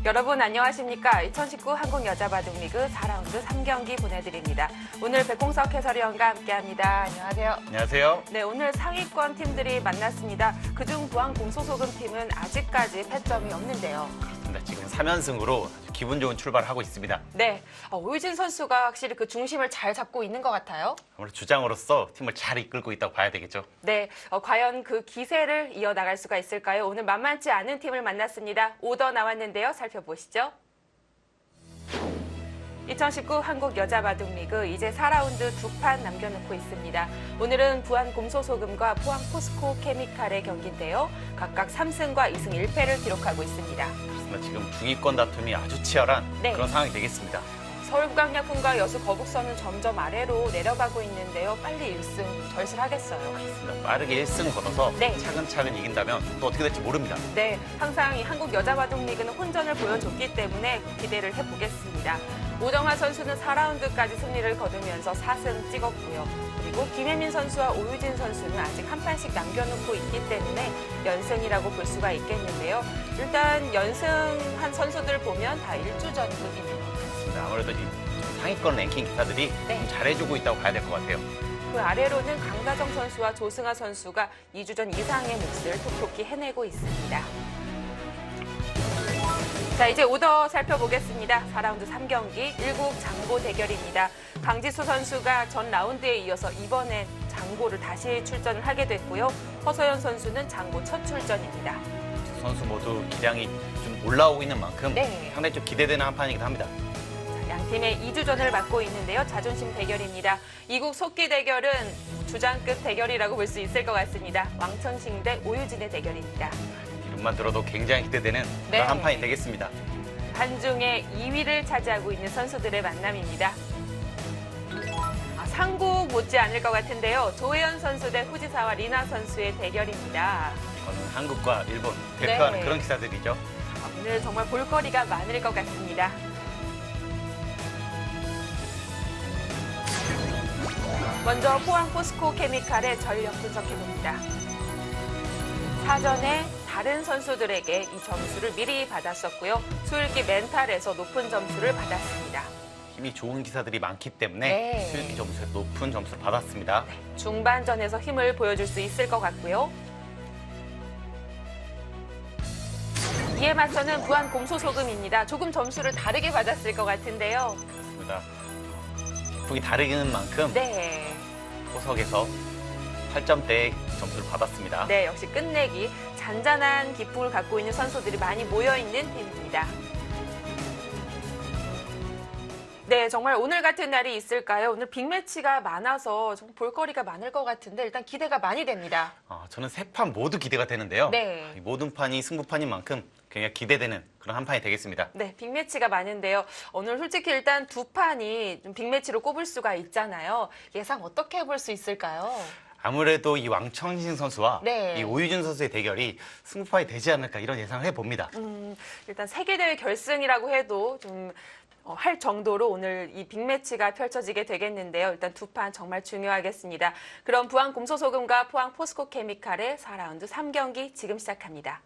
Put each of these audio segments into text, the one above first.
여러분 안녕하십니까? 2019 한국여자바둑리그 4라운드 3경기 보내드립니다. 오늘 백공석 해설위원과 함께합니다. 안녕하세요. 안녕하세요. 네, 오늘 상위권 팀들이 만났습니다. 그중 부안 공소소금 팀은 아직까지 패점이 없는데요. 그렇습니다. 지금 3연승으로 기분 좋은 출발을 하고 있습니다. 네, 오유진 선수가 확실히 그 중심을 잘 잡고 있는 것 같아요. 아무래도 주장으로서 팀을 잘 이끌고 있다고 봐야 되겠죠. 네, 과연 그 기세를 이어나갈 수가 있을까요? 오늘 만만치 않은 팀을 만났습니다. 오더 나왔는데요. 살펴보시죠. 2019 한국여자바둑리그 이제 4라운드 2판 남겨놓고 있습니다. 오늘은 부안 곰소소금과 포항 포스코 케미칼의 경기인데요. 각각 3승과 2승 1패를 기록하고 있습니다. 그렇습니다. 지금 중위권 다툼이 아주 치열한 그런 상황이 되겠습니다. 서울국악약품과 여수 거북선은 점점 아래로 내려가고 있는데요. 빨리 1승 절실하겠어요. 그렇습니다. 빠르게 1승 거둬서 차근차근 이긴다면 또 어떻게 될지 모릅니다. 네, 항상 이 한국여자바둑리그는 혼전을 보여줬기 때문에 기대를 해보겠습니다. 오정아 선수는 4라운드까지 승리를 거두면서 4승 찍었고요. 그리고 김혜민 선수와 오유진 선수는 아직 한 판씩 남겨놓고 있기 때문에 연승이라고 볼 수가 있겠는데요. 일단 연승한 선수들 보면 다 1주전이거든요. 아무래도 이 상위권 랭킹 기사들이 좀 잘해주고 있다고 봐야 될 것 같아요. 그 아래로는 강다정 선수와 조승아 선수가 2주전 이상의 몫을 톡톡히 해내고 있습니다. 자, 이제 오더 살펴보겠습니다. 4라운드 3경기 1국 장고 대결입니다. 강지수 선수가 전 라운드에 이어서 이번엔 장고를 다시 출전을 하게 됐고요. 허서연 선수는 장고 첫 출전입니다. 두 선수 모두 기량이 좀 올라오고 있는 만큼 상당히 좀 기대되는 한 판이기도 합니다. 양팀의 2주전을 맡고 있는데요. 자존심 대결입니다. 이국 속기 대결은 주장급 대결이라고 볼 수 있을 것 같습니다. 왕천식 대 오유진의 대결입니다. 이름만 들어도 굉장히 기대되는 그런 한 판이 되겠습니다. 한중의 2위를 차지하고 있는 선수들의 만남입니다. 상국 못지 않을 것 같은데요. 조혜연 선수 대 후지사와 리나 선수의 대결입니다. 이거는 한국과 일본 대표하는 그런 기사들이죠. 오늘 정말 볼거리가 많을 것 같습니다. 먼저 포항 포스코 케미칼의 전력 분석해봅니다. 사전에 다른 선수들에게 이 점수를 미리 받았었고요. 수일기 멘탈에서 높은 점수를 받았습니다. 힘이 좋은 기사들이 많기 때문에 수일기 점수에 높은 점수를 받았습니다. 중반전에서 힘을 보여줄 수 있을 것 같고요. 이에 맞서는 부안 곰소소금입니다. 조금 점수를 다르게 받았을 것 같은데요. 그렇습니다. 기폭이 다르기는 만큼 호석에서 8점대의 점수를 받았습니다. 네, 역시 끝내기 잔잔한 기풍을 갖고 있는 선수들이 많이 모여있는 팀입니다. 네, 정말 오늘 같은 날이 있을까요? 오늘 빅매치가 많아서 좀 볼거리가 많을 것 같은데 일단 기대가 많이 됩니다. 저는 세 판 모두 기대가 되는데요. 이 모든 판이 승부판인 만큼 굉장히 기대되는 그런 한 판이 되겠습니다. 네, 빅매치가 많은데요. 오늘 솔직히 일단 두 판이 좀 빅매치로 꼽을 수가 있잖아요. 예상 어떻게 해볼 수 있을까요? 아무래도 이 왕천신 선수와 이 오유진 선수의 대결이 승부판이 되지 않을까 이런 예상을 해봅니다. 일단 세계대회 결승이라고 해도 좀 할 정도로 오늘 이 빅매치가 펼쳐지게 되겠는데요. 일단 두 판 정말 중요하겠습니다. 그럼 부안 곰소소금과 포항 포스코 케미칼의 4라운드 3경기 지금 시작합니다.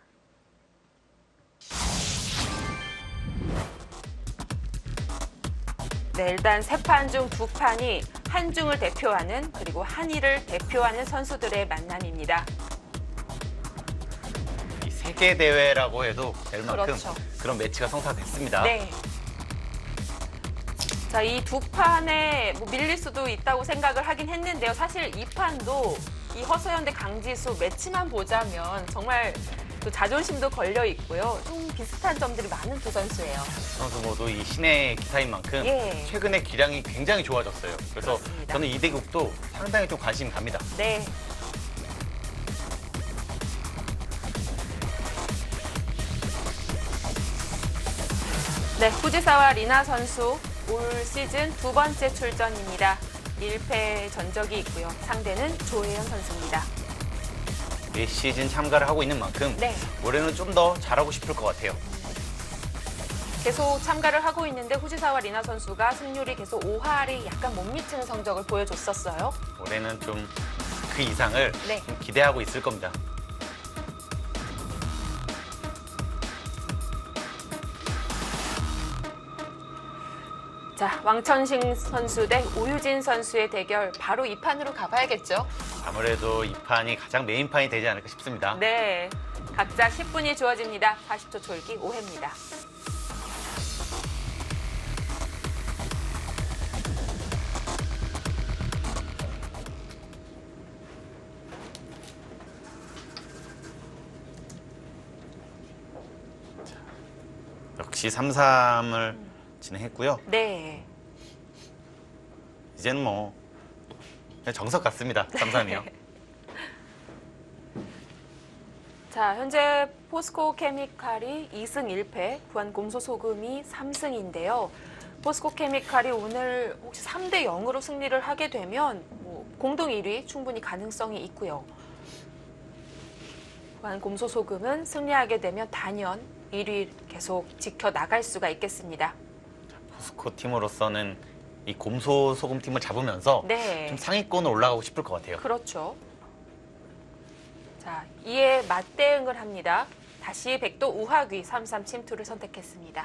네, 일단 세 판 중 두 판이 한중을 대표하는 그리고 한일을 대표하는 선수들의 만남입니다. 이 세계 대회라고 해도 될 만큼 그런 매치가 성사됐습니다. 자, 이 두 판에 밀릴 수도 있다고 생각을 하긴 했는데요. 사실 이 판도 이 허서연 대 강지수 매치만 보자면 정말 또 자존심도 걸려 있고요. 좀 비슷한 점들이 많은 두 선수예요. 선수 모두 이 신의 기사인 만큼 최근에 기량이 굉장히 좋아졌어요. 그래서 저는 이 대국도 상당히 좀 관심이 갑니다. 네. 네, 후지사와 리나 선수 올 시즌 두 번째 출전입니다. 1패 전적이 있고요. 상대는 조혜연 선수입니다. 매 시즌 참가를 하고 있는 만큼 올해는 좀 더 잘하고 싶을 것 같아요. 계속 참가를 하고 있는데 후지사와 리나 선수가 승률이 계속 5할이 약간 못 미치는 성적을 보여줬었어요. 올해는 좀 그 이상을 좀 기대하고 있을 겁니다. 자, 왕천식 선수 대 오유진 선수의 대결 바로 2판으로 가봐야겠죠? 아무래도 이 판이 가장 메인판이 되지 않을까 싶습니다. 네, 각자 10분이 주어집니다. 40초 졸기 5회입니다. 역시 3-3을 진행했고요. 네. 이제는 뭐 그냥 정석 같습니다. 3-3이요. 자, 현재 포스코 케미칼이 2승 1패, 부안곰소소금이 3승인데요. 포스코 케미칼이 오늘 혹시 3대 0으로 승리를 하게 되면 뭐 공동 1위 충분히 가능성이 있고요. 부안곰소소금은 승리하게 되면 단연 1위 계속 지켜나갈 수가 있겠습니다. 포스코 팀으로서는 이 곰소 소금 팀을 잡으면서 네. 좀 상위권으로 올라가고 싶을 것 같아요. 그렇죠. 자, 이에 맞대응을 합니다. 다시 백도 우하귀 3-3 침투를 선택했습니다.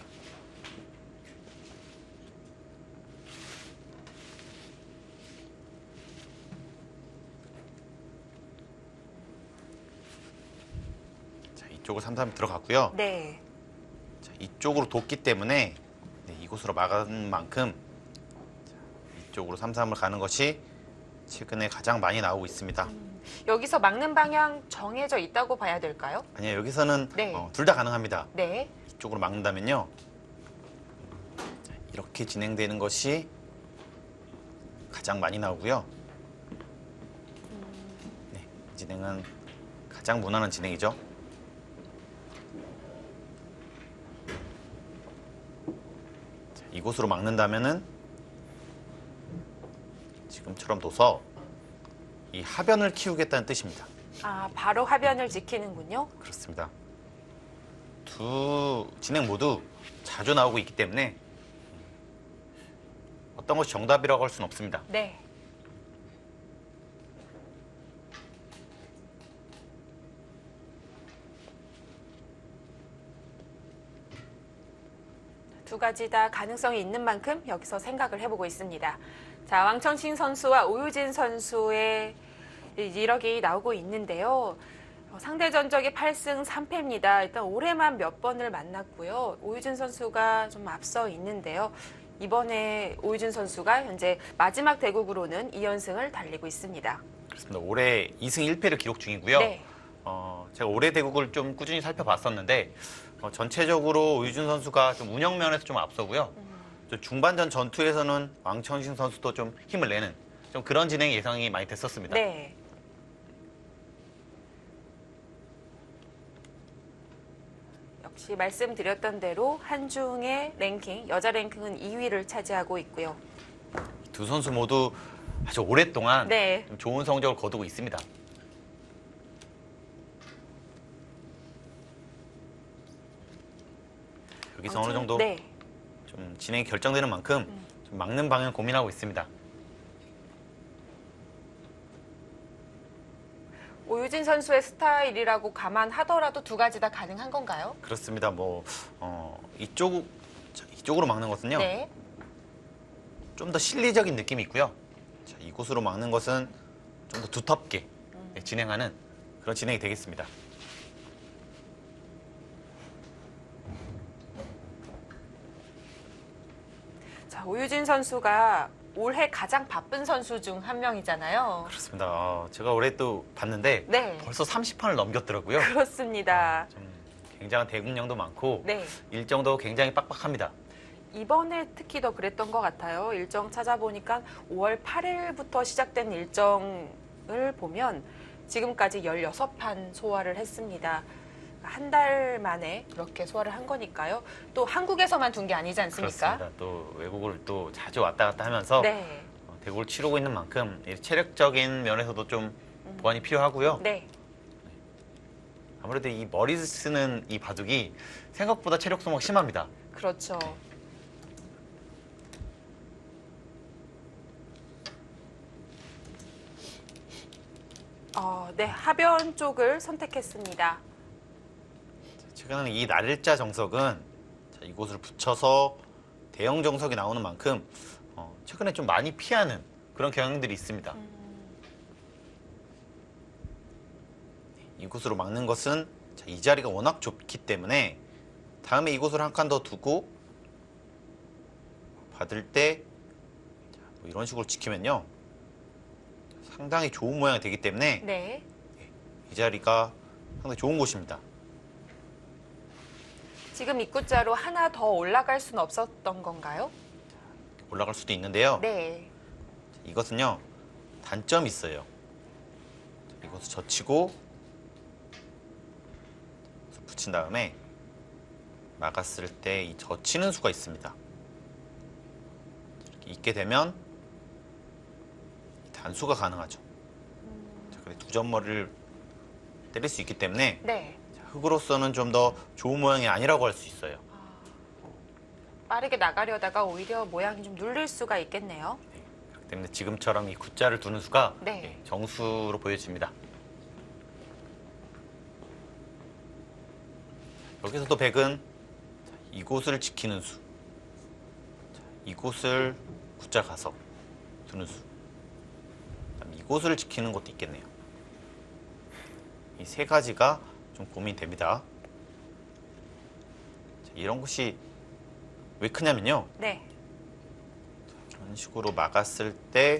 자, 이쪽으로 3-3 들어갔고요. 네. 자, 이쪽으로 뒀기 때문에 네, 이곳으로 막은 만큼 자, 이쪽으로 3-3을 가는 것이 최근에 가장 많이 나오고 있습니다. 여기서 막는 방향 정해져 있다고 봐야 될까요? 아니요, 여기서는 네. 둘 다 가능합니다. 네. 이쪽으로 막는다면요. 자, 이렇게 진행되는 것이 가장 많이 나오고요. 네, 이 진행은 가장 무난한 진행이죠. 자, 이곳으로 막는다면은 지금처럼 둬서 이 하변을 키우겠다는 뜻입니다. 아, 바로 하변을 지키는군요. 그렇습니다. 두 진행 모두 자주 나오고 있기 때문에 어떤 것이 정답이라고 할 수는 없습니다. 네. 두 가지 다 가능성이 있는 만큼 여기서 생각을 해보고 있습니다. 자, 왕천식 선수와 오유진 선수의 이력이 나오고 있는데요. 상대 전적이 8승 3패입니다. 일단 올해만 몇 번을 만났고요. 오유진 선수가 좀 앞서 있는데요. 이번에 오유진 선수가 현재 마지막 대국으로는 2연승을 달리고 있습니다. 그렇습니다. 올해 2승 1패를 기록 중이고요. 네. 제가 올해 대국을 좀 꾸준히 살펴봤었는데 전체적으로 오유진 선수가 좀 운영 면에서 좀 앞서고요. 좀 중반전 전투에서는 왕천식 선수도 좀 힘을 내는 좀 그런 진행 예상이 많이 됐었습니다. 네. 역시 말씀드렸던 대로 한중의 랭킹, 여자 랭킹은 2위를 차지하고 있고요. 두 선수 모두 아주 오랫동안 네. 좀 좋은 성적을 거두고 있습니다. 여기서 어느 정도 네. 좀 진행이 결정되는 만큼 좀 막는 방향 고민하고 있습니다. 오유진 선수의 스타일이라고 감안하더라도 두 가지 다 가능한 건가요? 그렇습니다. 이쪽으로 막는 것은요. 네. 좀 더 실리적인 느낌이 있고요. 자, 이곳으로 막는 것은 좀 더 두텁게 진행하는 그런 진행이 되겠습니다. 자, 오유진 선수가 올해 가장 바쁜 선수 중 한 명이잖아요. 그렇습니다. 제가 올해 또 봤는데 네. 벌써 30판을 넘겼더라고요. 그렇습니다. 좀 굉장한 대국량도 많고 네. 일정도 굉장히 빡빡합니다. 이번에 특히 더 그랬던 것 같아요. 일정 찾아보니까 5월 8일부터 시작된 일정을 보면 지금까지 16판 소화를 했습니다. 한 달 만에 그렇게 소화를 한 거니까요. 또 한국에서만 둔 게 아니지 않습니까? 그렇습니다. 또 외국을 또 자주 왔다 갔다 하면서 네. 대국을 치르고 있는 만큼 이 체력적인 면에서도 좀 보완이 필요하고요. 네. 아무래도 이 머리 쓰는 이 바둑이 생각보다 체력 소모가 심합니다. 그렇죠. 네, 하변 쪽을 선택했습니다. 최근에는 이 날짜 정석은 자, 이곳을 붙여서 대형 정석이 나오는 만큼 최근에 좀 많이 피하는 그런 경향들이 있습니다. 이곳으로 막는 것은 이 자리가 워낙 좁기 때문에 다음에 이곳을 한 칸 더 두고 받을 때 이런 식으로 지키면요. 상당히 좋은 모양이 되기 때문에 네. 이 자리가 상당히 좋은 곳입니다. 지금 입구자로 하나 더 올라갈 수는 없었던 건가요? 올라갈 수도 있는데요. 네. 이것은요. 단점이 있어요. 이것을 젖히고 붙인 다음에 막았을 때 이 젖히는 수가 있습니다. 이렇게 있게 되면 단수가 가능하죠. 두 점머리를 때릴 수 있기 때문에 네. 흙으로서는 좀 더 좋은 모양이 아니라고 할 수 있어요. 빠르게 나가려다가 오히려 모양이 좀 눌릴 수가 있겠네요. 그렇기 때문에 지금처럼 이 굿자를 두는 수가 네. 정수로 보여집니다. 여기서도 백은 이곳을 지키는 수, 이곳을 굿자 가서 두는 수, 이곳을 지키는 것도 있겠네요. 이 세 가지가 좀 고민됩니다. 이런 곳이 왜 크냐면요. 네. 이런 식으로 막았을 때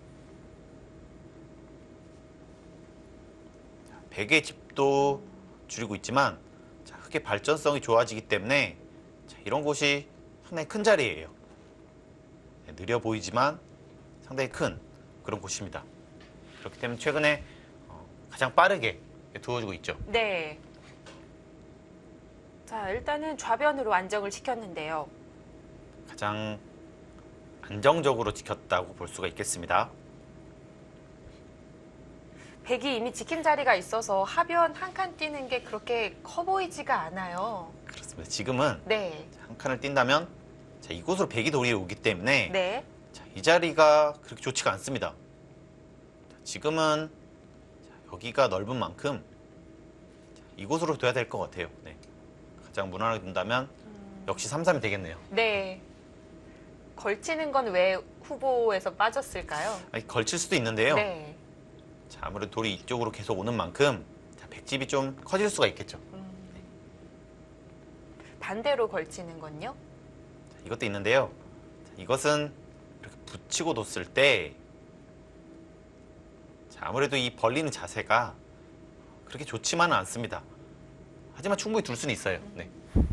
백의 집도 줄이고 있지만 흙의 발전성이 좋아지기 때문에 이런 곳이 상당히 큰 자리예요. 느려 보이지만 상당히 큰 그런 곳입니다. 그렇기 때문에 최근에 가장 빠르게 두어지고 있죠. 네. 자, 일단은 좌변으로 안정을 시켰는데요. 가장 안정적으로 지켰다고 볼 수가 있겠습니다. 백이 이미 지킨 자리가 있어서 하변 한 칸 뛰는 게 그렇게 커 보이지가 않아요. 그렇습니다. 지금은 네. 한 칸을 뛴다면 이곳으로 백이 도리에 오기 때문에 네. 이 자리가 그렇게 좋지가 않습니다. 지금은 여기가 넓은 만큼 이곳으로 둬야 될 것 같아요. 네. 가장 무난하게 둔다면 역시 3-3이 되겠네요. 네. 걸치는 건 왜 후보에서 빠졌을까요? 아니, 걸칠 수도 있는데요. 네. 아무래도 돌이 이쪽으로 계속 오는 만큼 백집이 좀 커질 수가 있겠죠. 반대로 걸치는 건요? 이것도 있는데요. 이것은 이렇게 붙이고 뒀을 때 아무래도 이 벌리는 자세가 그렇게 좋지만은 않습니다. 하지만 충분히 둘 수는 있어요. 네.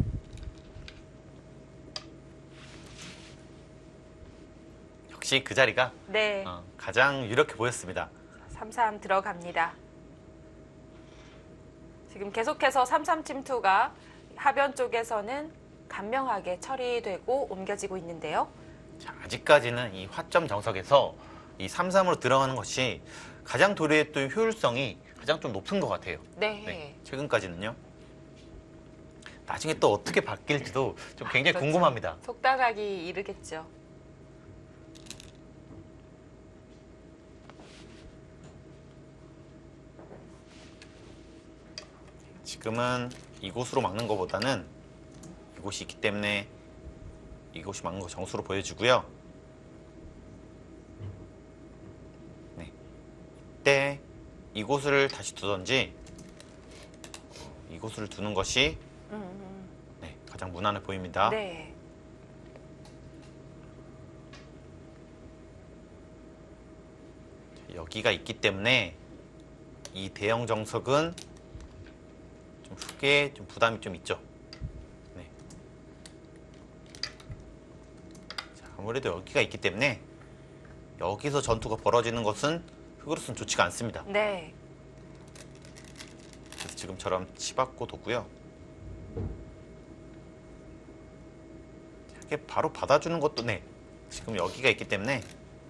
역시 그 자리가 네. 가장 유력해 보였습니다. 3-3 들어갑니다. 지금 계속해서 3-3 침투가 하변 쪽에서는 간명하게 처리되고 옮겨지고 있는데요. 자, 아직까지는 이 화점 정석에서 이 3-3으로 들어가는 것이 가장 도리의 또 효율성이 가장 좀 높은 것 같아요. 네. 네, 최근까지는요. 나중에 또 어떻게 바뀔지도 좀 굉장히 그렇죠. 궁금합니다. 속단하기 이르겠죠. 지금은 이곳으로 막는 것보다는 이곳이 있기 때문에 이곳이 막는 거 정수로 보여지고요. 네. 이때 이곳을 다시 두던지 이곳을 두는 것이 네, 가장 무난해 보입니다. 네. 여기가 있기 때문에 이 대형 정석은 좀 흙에 좀 부담이 좀 있죠. 네. 자, 아무래도 여기가 있기 때문에 여기서 전투가 벌어지는 것은 흙으로서는 좋지가 않습니다. 네. 그래서 지금처럼 치받고 두고요. 이렇게 바로 받아주는 것도 네. 지금 여기가 있기 때문에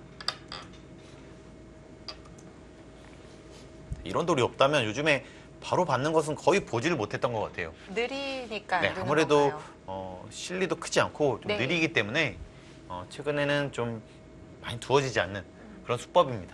이런 돌이 없다면 요즘에 바로 받는 것은 거의 보지를 못했던 것 같아요. 느리니까 안 네, 되는 아무래도 건가요? 실리도 크지 않고 좀 네. 느리기 때문에 최근에는 좀 많이 두어지지 않는 그런 수법입니다.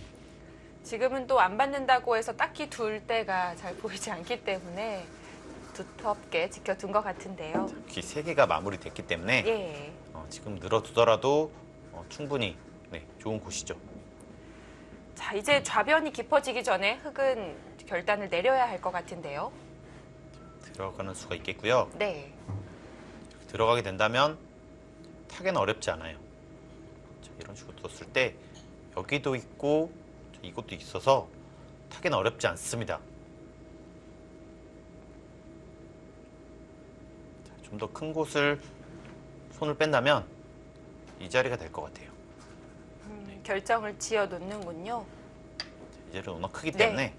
지금은 또 안 받는다고 해서 딱히 둘 때가 잘 보이지 않기 때문에 두텁게 지켜둔 것 같은데요. 귀 3개가 마무리됐기 때문에 예. 지금 늘어두더라도 충분히 좋은 곳이죠. 자, 이제 좌변이 깊어지기 전에 흙은 결단을 내려야 할 것 같은데요. 들어가는 수가 있겠고요. 네. 들어가게 된다면 타기는 어렵지 않아요. 자, 이런 식으로 뒀을 때 여기도 있고 이것도 있어서 타기는 어렵지 않습니다. 좀 더 큰 곳을 손을 뺀다면 이 자리가 될 것 같아요. 결정을 지어 놓는군요. 이 자리가 워낙 크기 네. 때문에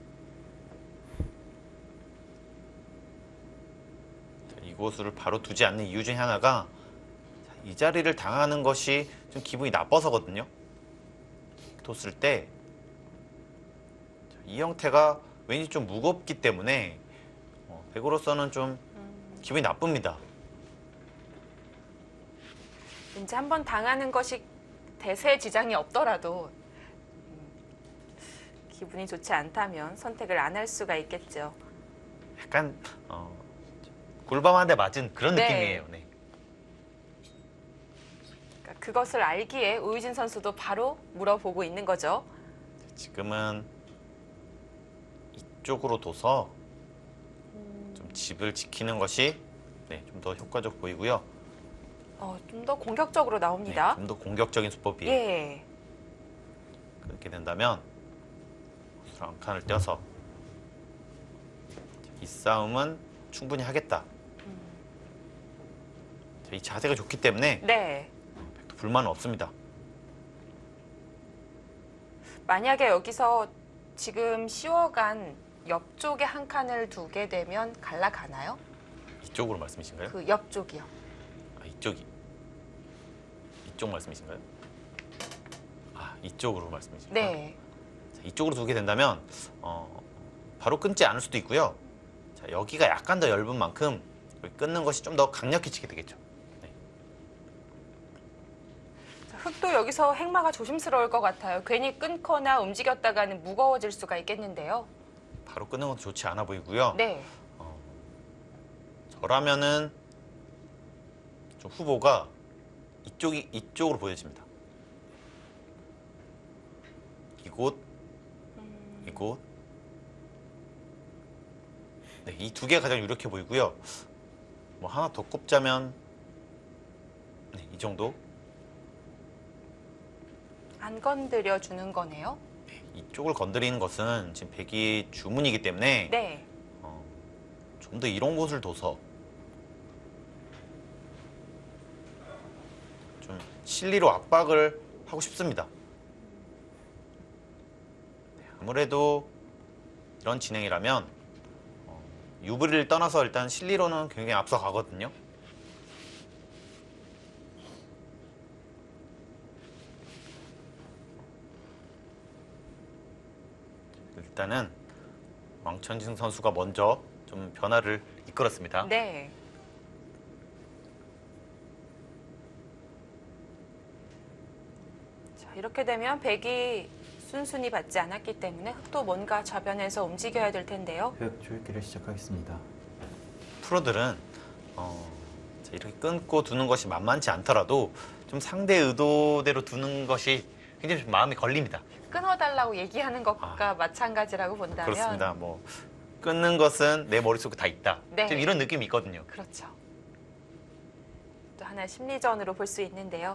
이곳을 바로 두지 않는 이유 중에 하나가 이 자리를 당하는 것이 좀 기분이 나빠서거든요. 뒀을 때 이 형태가 왠지 좀 무겁기 때문에 백으로서는 좀 기분이 나쁩니다. 왠지 한번 당하는 것이 대세에 지장이 없더라도 기분이 좋지 않다면 선택을 안 할 수가 있겠죠. 약간 굴밤 한 대 맞은 그런 네. 느낌이에요. 네. 그러니까 그것을 알기에 오유진 선수도 바로 물어보고 있는 거죠. 지금은 이쪽으로 둬서 좀 집을 지키는 것이 좀 더 효과적 보이고요. 좀 더 공격적으로 나옵니다. 좀 더 공격적인 수법이에요. 예. 그렇게 된다면 곳으로 한 칸을 떼어서 이 싸움은 충분히 하겠다. 이 자세가 좋기 때문에 네. 불만은 없습니다. 만약에 여기서 지금 씌워간 옆쪽에 한 칸을 두게 되면 갈라가나요? 이쪽으로 말씀이신가요? 그 옆쪽이요. 이쪽 말씀이신가요? 이쪽으로 말씀이신가요? 네. 자, 이쪽으로 두게 된다면 바로 끊지 않을 수도 있고요. 자, 여기가 약간 더 얇은 만큼 여기 끊는 것이 좀 더 강력해지게 되겠죠. 자, 흙도 여기서 행마가 조심스러울 것 같아요. 괜히 끊거나 움직였다가는 무거워질 수가 있겠는데요. 바로 끊는 것도 좋지 않아 보이고요. 네. 저라면은 좀 후보가 이쪽으로 보여집니다. 이곳. 네, 이 두 개가 가장 유력해 보이고요. 뭐 하나 더 꼽자면 이 정도. 안 건드려 주는 거네요. 이쪽을 건드리는 것은 지금 백이 주문이기 때문에 네. 좀 더 이런 곳을 둬서 좀 실리로 압박을 하고 싶습니다. 아무래도 이런 진행이라면 유불리를 떠나서 일단 실리로는 굉장히 앞서가거든요. 일단은 왕천진 선수가 먼저 좀 변화를 이끌었습니다. 네. 자, 이렇게 되면 백이 순순히 받지 않았기 때문에 흙도 뭔가 좌변에서 움직여야 될 텐데요. 흑 조율기를 시작하겠습니다. 프로들은 자, 이렇게 끊고 두는 것이 만만치 않더라도 좀 상대 의도대로 두는 것이 굉장히 좀 마음이 걸립니다. 끊어달라고 얘기하는 것과 마찬가지라고 본다면 그렇습니다. 뭐 끊는 것은 내 머릿속에 다 있다. 네. 좀 이런 느낌이 있거든요. 그렇죠. 또 하나의 심리전으로 볼 수 있는데요.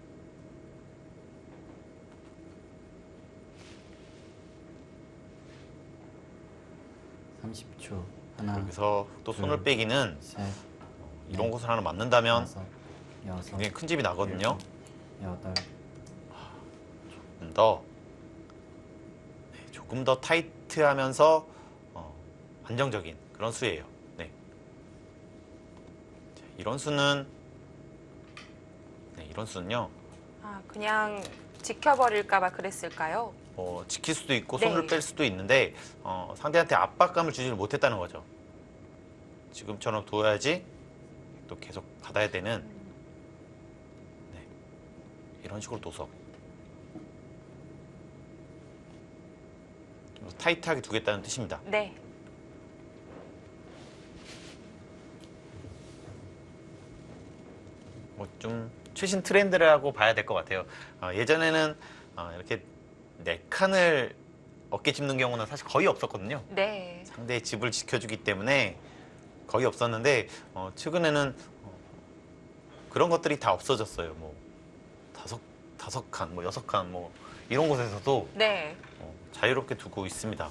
(30초) 하나, 여기서 또 손을 빼기는 셋, 이런 곳을 하나 맞는다면 다섯, 여섯, 굉장히 큰 집이 나거든요. 여덟, 조금 더 타이트하면서 안정적인 그런 수예요. 네. 자, 이런 수는요. 그냥 지켜버릴까봐 그랬을까요? 지킬 수도 있고 네. 손을 뺄 수도 있는데 상대한테 압박감을 주지를 못했다는 거죠. 지금처럼 둬야지 또 계속 받아야 되는 이런 식으로 둬서 좀 더 타이트하게 두겠다는 뜻입니다. 네. 좀 최신 트렌드라고 봐야 될 것 같아요. 예전에는 이렇게 4칸을 어깨 짚는 경우는 사실 거의 없었거든요. 네. 상대의 집을 지켜주기 때문에 거의 없었는데 최근에는 그런 것들이 다 없어졌어요. 뭐 다섯 칸, 뭐 6칸, 뭐 이런 곳에서도 네. 자유롭게 두고 있습니다.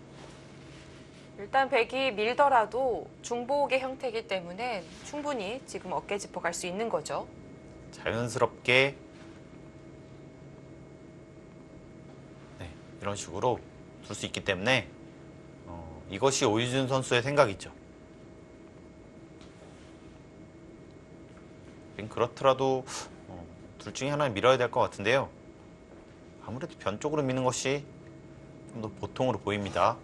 일단 백이 밀더라도 중복의 형태이기 때문에 충분히 지금 어깨 짚어 갈 수 있는 거죠. 자연스럽게 네, 이런 식으로 둘 수 있기 때문에 이것이 오유준 선수의 생각이죠. 그렇더라도 둘 중에 하나를 밀어야 될 것 같은데요. 아무래도 변 쪽으로 미는 것이 좀 더 보통으로 보입니다.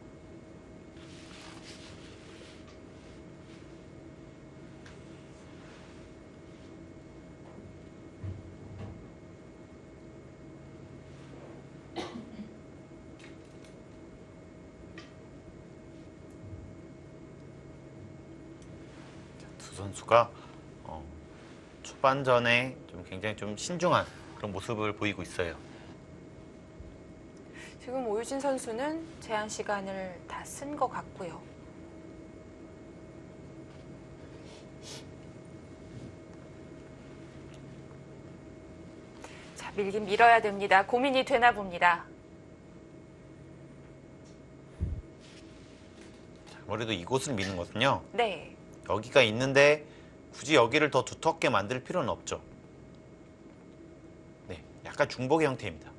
두 선수가 초반전에 좀 굉장히 좀 신중한 그런 모습을 보이고 있어요. 지금 오유진 선수는 제한 시간을 다 쓴 것 같고요. 자, 밀긴 밀어야 됩니다. 고민이 되나 봅니다. 아무래도 이곳을 미는 것은요. 네. 여기가 있는데 굳이 여기를 더 두텁게 만들 필요는 없죠. 네, 약간 중복의 형태입니다.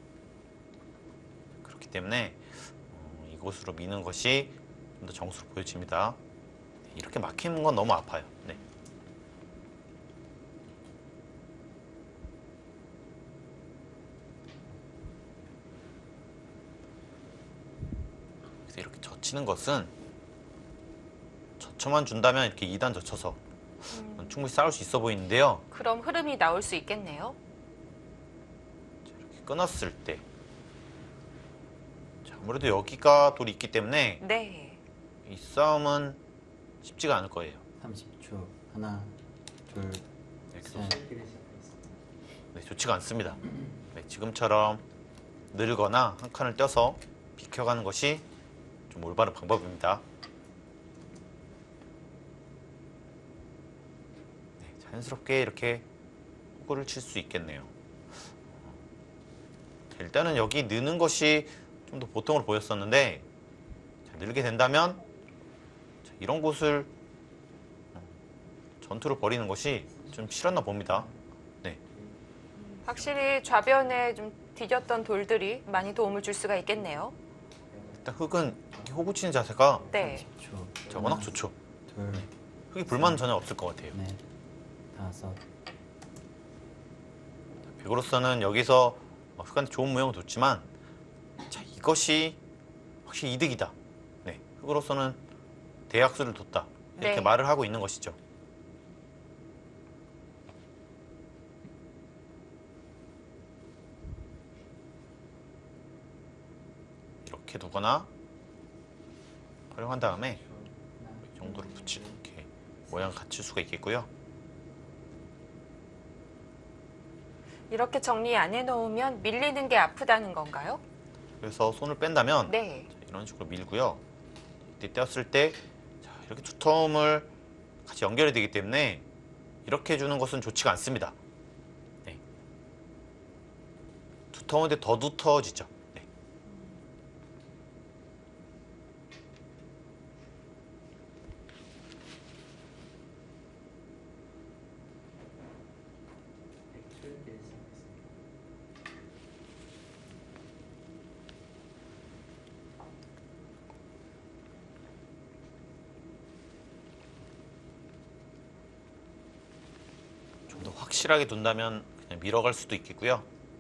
그렇기 때문에 이곳으로 미는 것이 좀 더 정수로 보여집니다. 이렇게 막히는 건 너무 아파요. 네. 그래서 이렇게 젖히는 것은 젖혀만 준다면 이렇게 2단 젖혀서 충분히 싸울 수 있어 보이는데요. 그럼 흐름이 나올 수 있겠네요. 이렇게 끊었을 때 자, 아무래도 여기가 돌이 있기 때문에 네. 이 싸움은 쉽지가 않을 거예요. 30초. 하나, 둘, 셋. 네, 좋지가 않습니다. 네, 지금처럼 늘거나 한 칸을 떼서 비켜가는 것이 좀 올바른 방법입니다. 네, 자연스럽게 이렇게 호구를 칠 수 있겠네요. 일단은 여기 느는 것이 좀 더 보통으로 보였었는데 자, 늘게 된다면 자, 이런 곳을 전투를 벌이는 것이 좀 싫었나 봅니다. 네. 확실히 좌변에 좀 디뎠던 돌들이 많이 도움을 줄 수가 있겠네요. 일단 흙은 이렇게 호구 치는 자세가 네. 30초. 자, 워낙 좋죠. 둘, 흙이 불만은 전혀 없을 것 같아요. 넷, 다섯. 백으로서는 여기서 흙한테 좋은 모양은 좋지만 자, 이것이 확실히 이득이다. 네, 흙으로서는 대약수를 뒀다. 이렇게 네. 말을 하고 있는 것이죠. 이렇게 두거나 활용한 다음에 이 정도로 붙이고 이렇게 모양 갖출 수가 있겠고요. 이렇게 정리 안 해놓으면 밀리는 게 아프다는 건가요? 그래서 손을 뺀다면 네. 자, 이런 식으로 밀고요. 이때 떼었을 때 자, 이렇게 두터움을 같이 연결이 되기 때문에 이렇게 해주는 것은 좋지가 않습니다. 네. 두터운데 더 두터워지죠. 네. 좀 더 확실하게 둔다면 그냥 밀어갈 수도 있겠고요.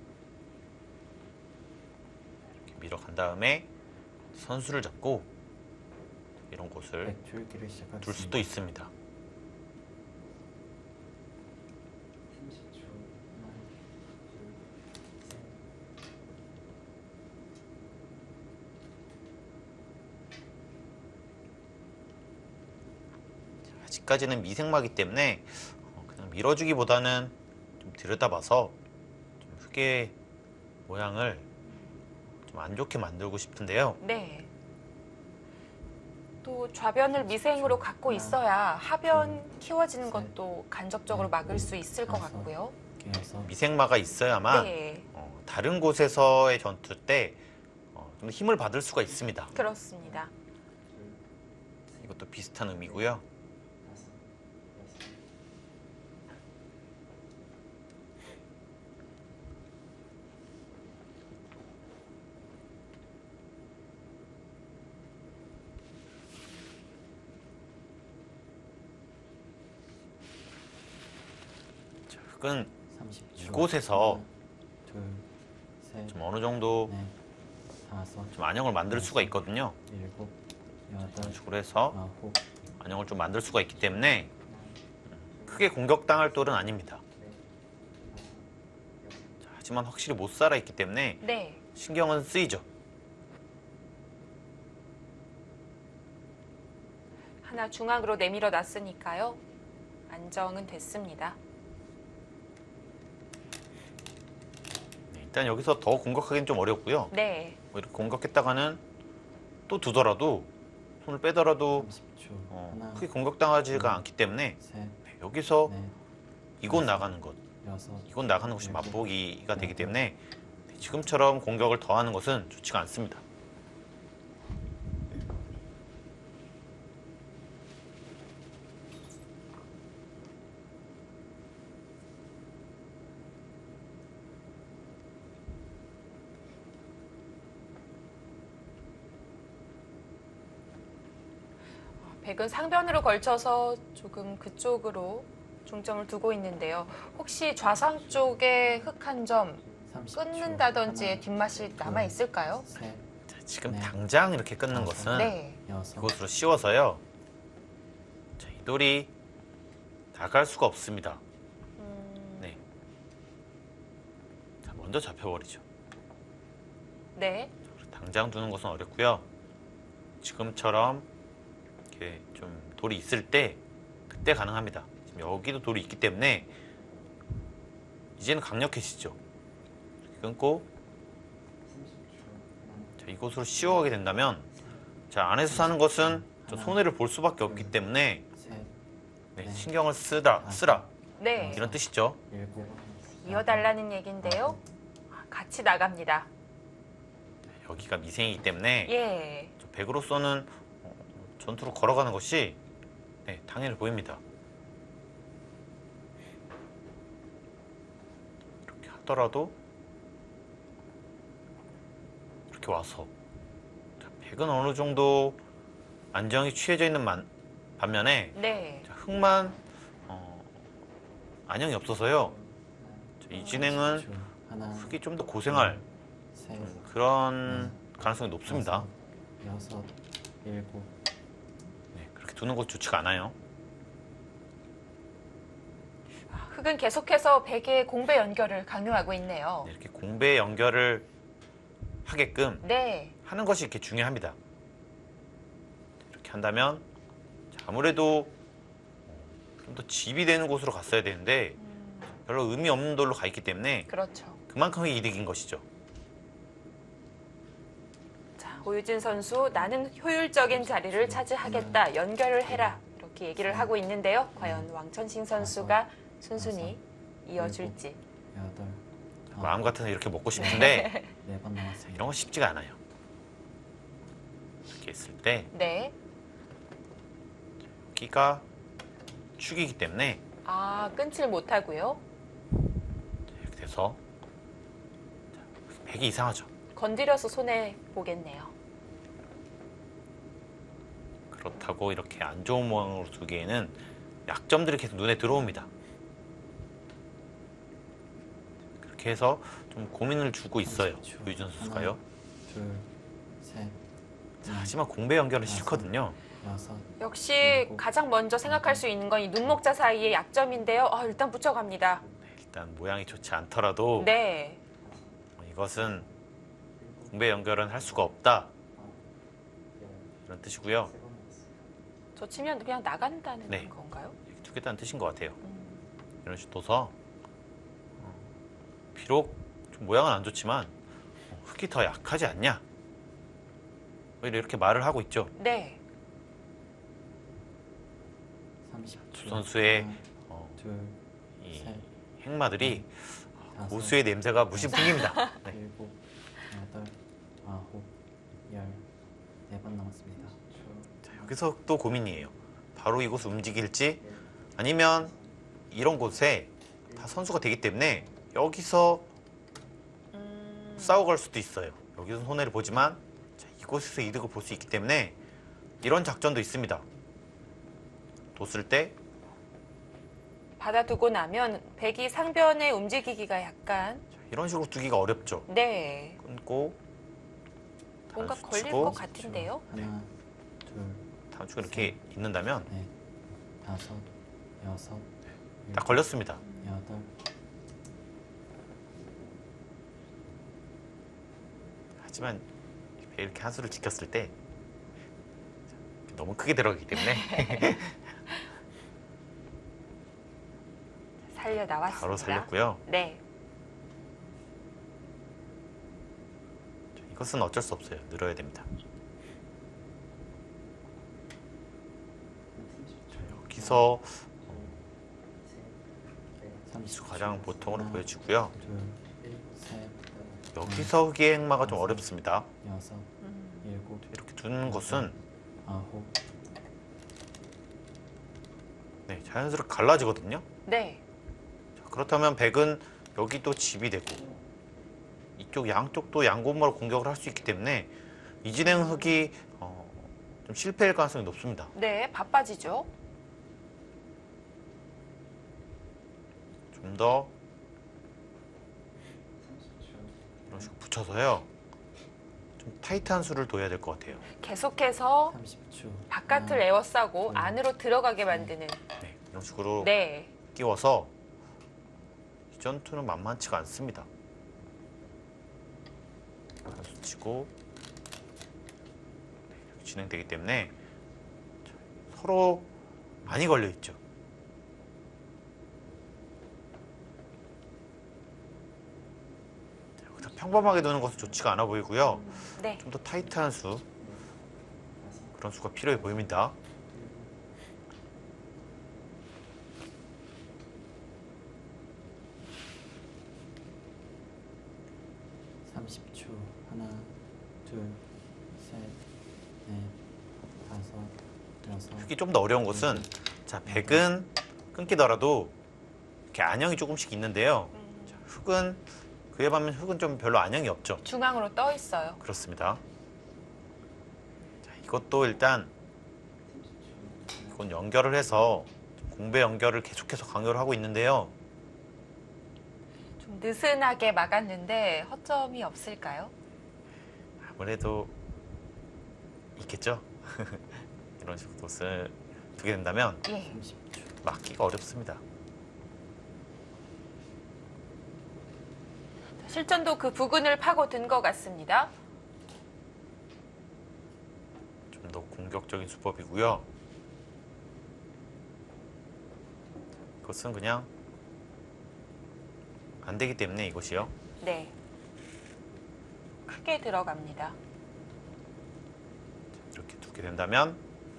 이렇게 밀어간 다음에 선수를 잡고 이런 곳을 백줄기를 시작하겠습니다. 둘 수도 있습니다. 30초. 하나, 둘, 셋. 아직까지는 미생마기 때문에 그냥 밀어주기보다는 좀 들여다봐서 좀 흙의 모양을 좀 안 좋게 만들고 싶은데요. 네. 또 좌변을 미생으로 갖고 있어야 하변 키워지는 것도 간접적으로 막을 수 있을 것 같고요. 이어서 미생마가 있어야만 네, 다른 곳에서의 전투 때 좀 힘을 받을 수가 있습니다. 그렇습니다. 이것도 비슷한 의미고요. 자, 흙은 30초. 이곳에서 둘, 셋, 좀 어느 정도 넷, 다섯, 좀 안형을 만들 수가 있거든요. 일곱, 여덟, 이런 식으로 해서 아홉, 안형을 좀 만들 수가 있기 때문에 크게 공격당할 돌은 아닙니다. 자, 하지만 확실히 못 살아 있기 때문에 네, 신경은 쓰이죠. 하나 중앙으로 내밀어 놨으니까요. 안정은 됐습니다. 네, 일단 여기서 더 공격하기는 좀 어렵고요. 네, 뭐 이렇게 공격했다가는 또 두더라도 손을 빼더라도 30초. 하나, 크게 공격당하지가 않기 때문에 셋, 네, 여기서 넷, 이곳 나가는 것, 여섯, 이곳 나가는 것이 맛보기가 되기 때문에 네, 지금처럼 공격을 더하는 것은 좋지가 않습니다. 백은 상변으로 걸쳐서 조금 그쪽으로 중점을 두고 있는데요. 혹시 좌상 쪽에 흙 한 점 30초. 끊는다든지 하나, 뒷맛이 남아 있을까요? 셋, 자, 지금 네. 당장 이렇게 끊는 것은 네, 여섯, 이곳으로 씌워서요. 자, 이 돌이 나갈 수가 없습니다. 네. 자, 먼저 잡혀버리죠. 네, 당장 두는 것은 어렵고요. 지금처럼 이렇게 좀 돌이 있을 때 그때 가능합니다. 지금 여기도 돌이 있기 때문에 이제는 강력해지죠. 이렇게 끊고 자, 이곳으로 씌워가게 된다면 자, 안에서 사는 것은 저 손해를 볼 수밖에 없기 때문에 셋, 네, 신경을 쓰라 네. 이런 뜻이죠. 일곱, 이어달라는 얘긴데요. 같이 나갑니다. 여기가 미생이기 때문에 예, 저 백으로서는 전투로 걸어가는 것이 네, 당연히 보입니다. 이렇게 하더라도 이렇게 와서 자, 백은 어느 정도 안정이 취해져 있는 반면에 네, 자, 흙만 안정이 없어서요. 자, 이 진행은 30초. 하나, 흙이 좀 더 고생할 셋, 그런 가능성이 높습니다. 다섯, 여섯, 일곱, 네, 그렇게 두는 것이 좋지가 않아요. 흙은 계속해서 백의 공배 연결을 강요하고 있네요. 네, 이렇게 공배 연결을 하게끔 네, 하는 것이 이렇게 중요합니다. 이렇게 한다면 자, 아무래도 좀 더 집이 되는 곳으로 갔어야 되는데 별로 의미 없는 돌로 가 있기 때문에 그렇죠. 그만큼의 이득인 것이죠. 자, 오유진 선수 나는 효율적인 자리를 차지하겠다. 연결을 해라. 이렇게 얘기를 하고 있는데요. 과연 왕천식 선수가 순순히 이어줄지. 여덟, 마음 같아서 이렇게 먹고 싶은데 네 번 남았습니다. 이런 거 쉽지가 않아요. 이렇게 했을 때 네. 여기가 축이기 때문에 아, 끊질 못하고요. 이렇게 돼서 자, 백이 이상하죠. 건드려서 손해 보겠네요. 그렇다고 이렇게 안 좋은 모양으로 두기에는 약점들이 계속 눈에 들어옵니다. 그렇게 해서 좀 고민을 주고 있어요. 30초. 유준 선수가요. 둘, 셋, 자, 하지만 공배 연결은 싫거든요. 여섯, 역시 가장 먼저 생각할 수 있는 건 이 눈목자 사이의 약점인데요. 일단 붙여갑니다. 네, 일단 모양이 좋지 않더라도 네. 이것은 공배 연결은 할 수가 없다. 이런 뜻이고요. 저 치면 그냥 나간다는 네. 건가요? 이렇게 두겠다는 뜻인 것 같아요. 이런 식으로 둬서 비록 좀 모양은 안 좋지만 흙이 더 약하지 않냐? 오히려 이렇게 말을 하고 있죠. 네. 30초. 두 선수의 하나, 둘, 이 셋, 행마들이 다섯, 고수의 냄새가 무심 풍깁니다. 네. 일곱, 여덟, 아홉, 열. 4번 남았습니다. 자, 여기서 또 고민이에요. 바로 이곳을 움직일지 아니면 이런 곳에 다 선수가 되기 때문에 여기서 싸우고 갈 수도 있어요. 여기서 손해를 보지만 자, 이곳에서 이득을 볼 수 있기 때문에 이런 작전도 있습니다. 뒀을 때 받아두고 나면 백이 상변에 움직이기가 약간 이런 식으로 두기가 어렵죠. 네. 끊고 뭔가 단수 걸릴 치고 것 같은데요. 하나, 둘, 단수가 이렇게 있는다면 넷, 다섯, 여섯, 딱 일곱, 걸렸습니다. 여덟. 하지만 이렇게 한 수를 지켰을 때 너무 크게 들어가기 때문에 살려 나왔습니다. 바로 살렸고요. 네. 이것은 어쩔 수 없어요. 늘어야 됩니다. 자, 여기서 수 가장 보통으로 하나, 보여지고요. 둘, 셋, 여기서 흑의 행마가 좀 어렵습니다. 여섯, 일곱, 이렇게 두는 것은 아홉. 네, 자연스럽게 갈라지거든요. 네. 자, 그렇다면 백은 여기도 집이 되고 이쪽 양쪽도 양곳마로 공격을 할 수 있기 때문에 이 진행 흑이 좀 실패할 가능성이 높습니다. 네. 바빠지죠. 좀 더 이런 식으로 붙여서요. 좀 타이트한 수를 둬야 될 것 같아요. 계속해서 30초. 바깥을 하나, 에워싸고 둘, 안으로 들어가게 만드는. 네, 이런 식으로 네. 끼워서 이 전투는 만만치가 않습니다. 한수 치고 네, 이렇게 진행되기 때문에 서로 많이 걸려 있죠. 자, 여기서 평범하게 두는 것은 좋지가 않아 보이고요. 네. 좀 더 타이트한 수 그런 수가 필요해 보입니다. 삼십 초. 하나, 둘, 셋, 넷, 다섯, 여섯. 흙이 좀 더 어려운 것은 자, 백은 끊기더라도 이렇게 안형이 조금씩 있는데요. 자, 흙은 그에 반면 흙은 좀 별로 안형이 없죠. 중앙으로 떠 있어요. 그렇습니다. 자, 이것도 일단 이건 연결을 해서 공배 연결을 계속해서 강요를 하고 있는데요. 좀 느슨하게 막았는데 허점이 없을까요? 아무래도 있겠죠. 이런 식으로 돛을 두게 된다면 예. 30초. 막기가 어렵습니다. 실전도 그 부근을 파고든 것 같습니다. 좀 더 공격적인 수법이고요. 이것은 그냥 안 되기 때문에 이것이요. 네. 크게 들어갑니다. 이렇게 두게 된다면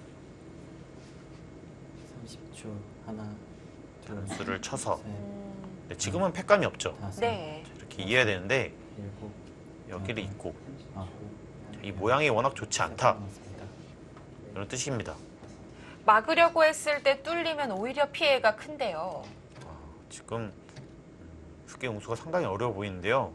30초. 하나, 둘, 수를 쳐서 셋, 네, 지금은 팩감이 없죠. 다섯, 네. 이렇게 이해해야 되는데 일곱, 여기를 있고 아홉. 이 모양이 워낙 좋지 않다. 남았습니다. 이런 뜻입니다. 막으려고 했을 때 뚫리면 오히려 피해가 큰데요. 지금 흑의 응수가 상당히 어려워 보이는데요.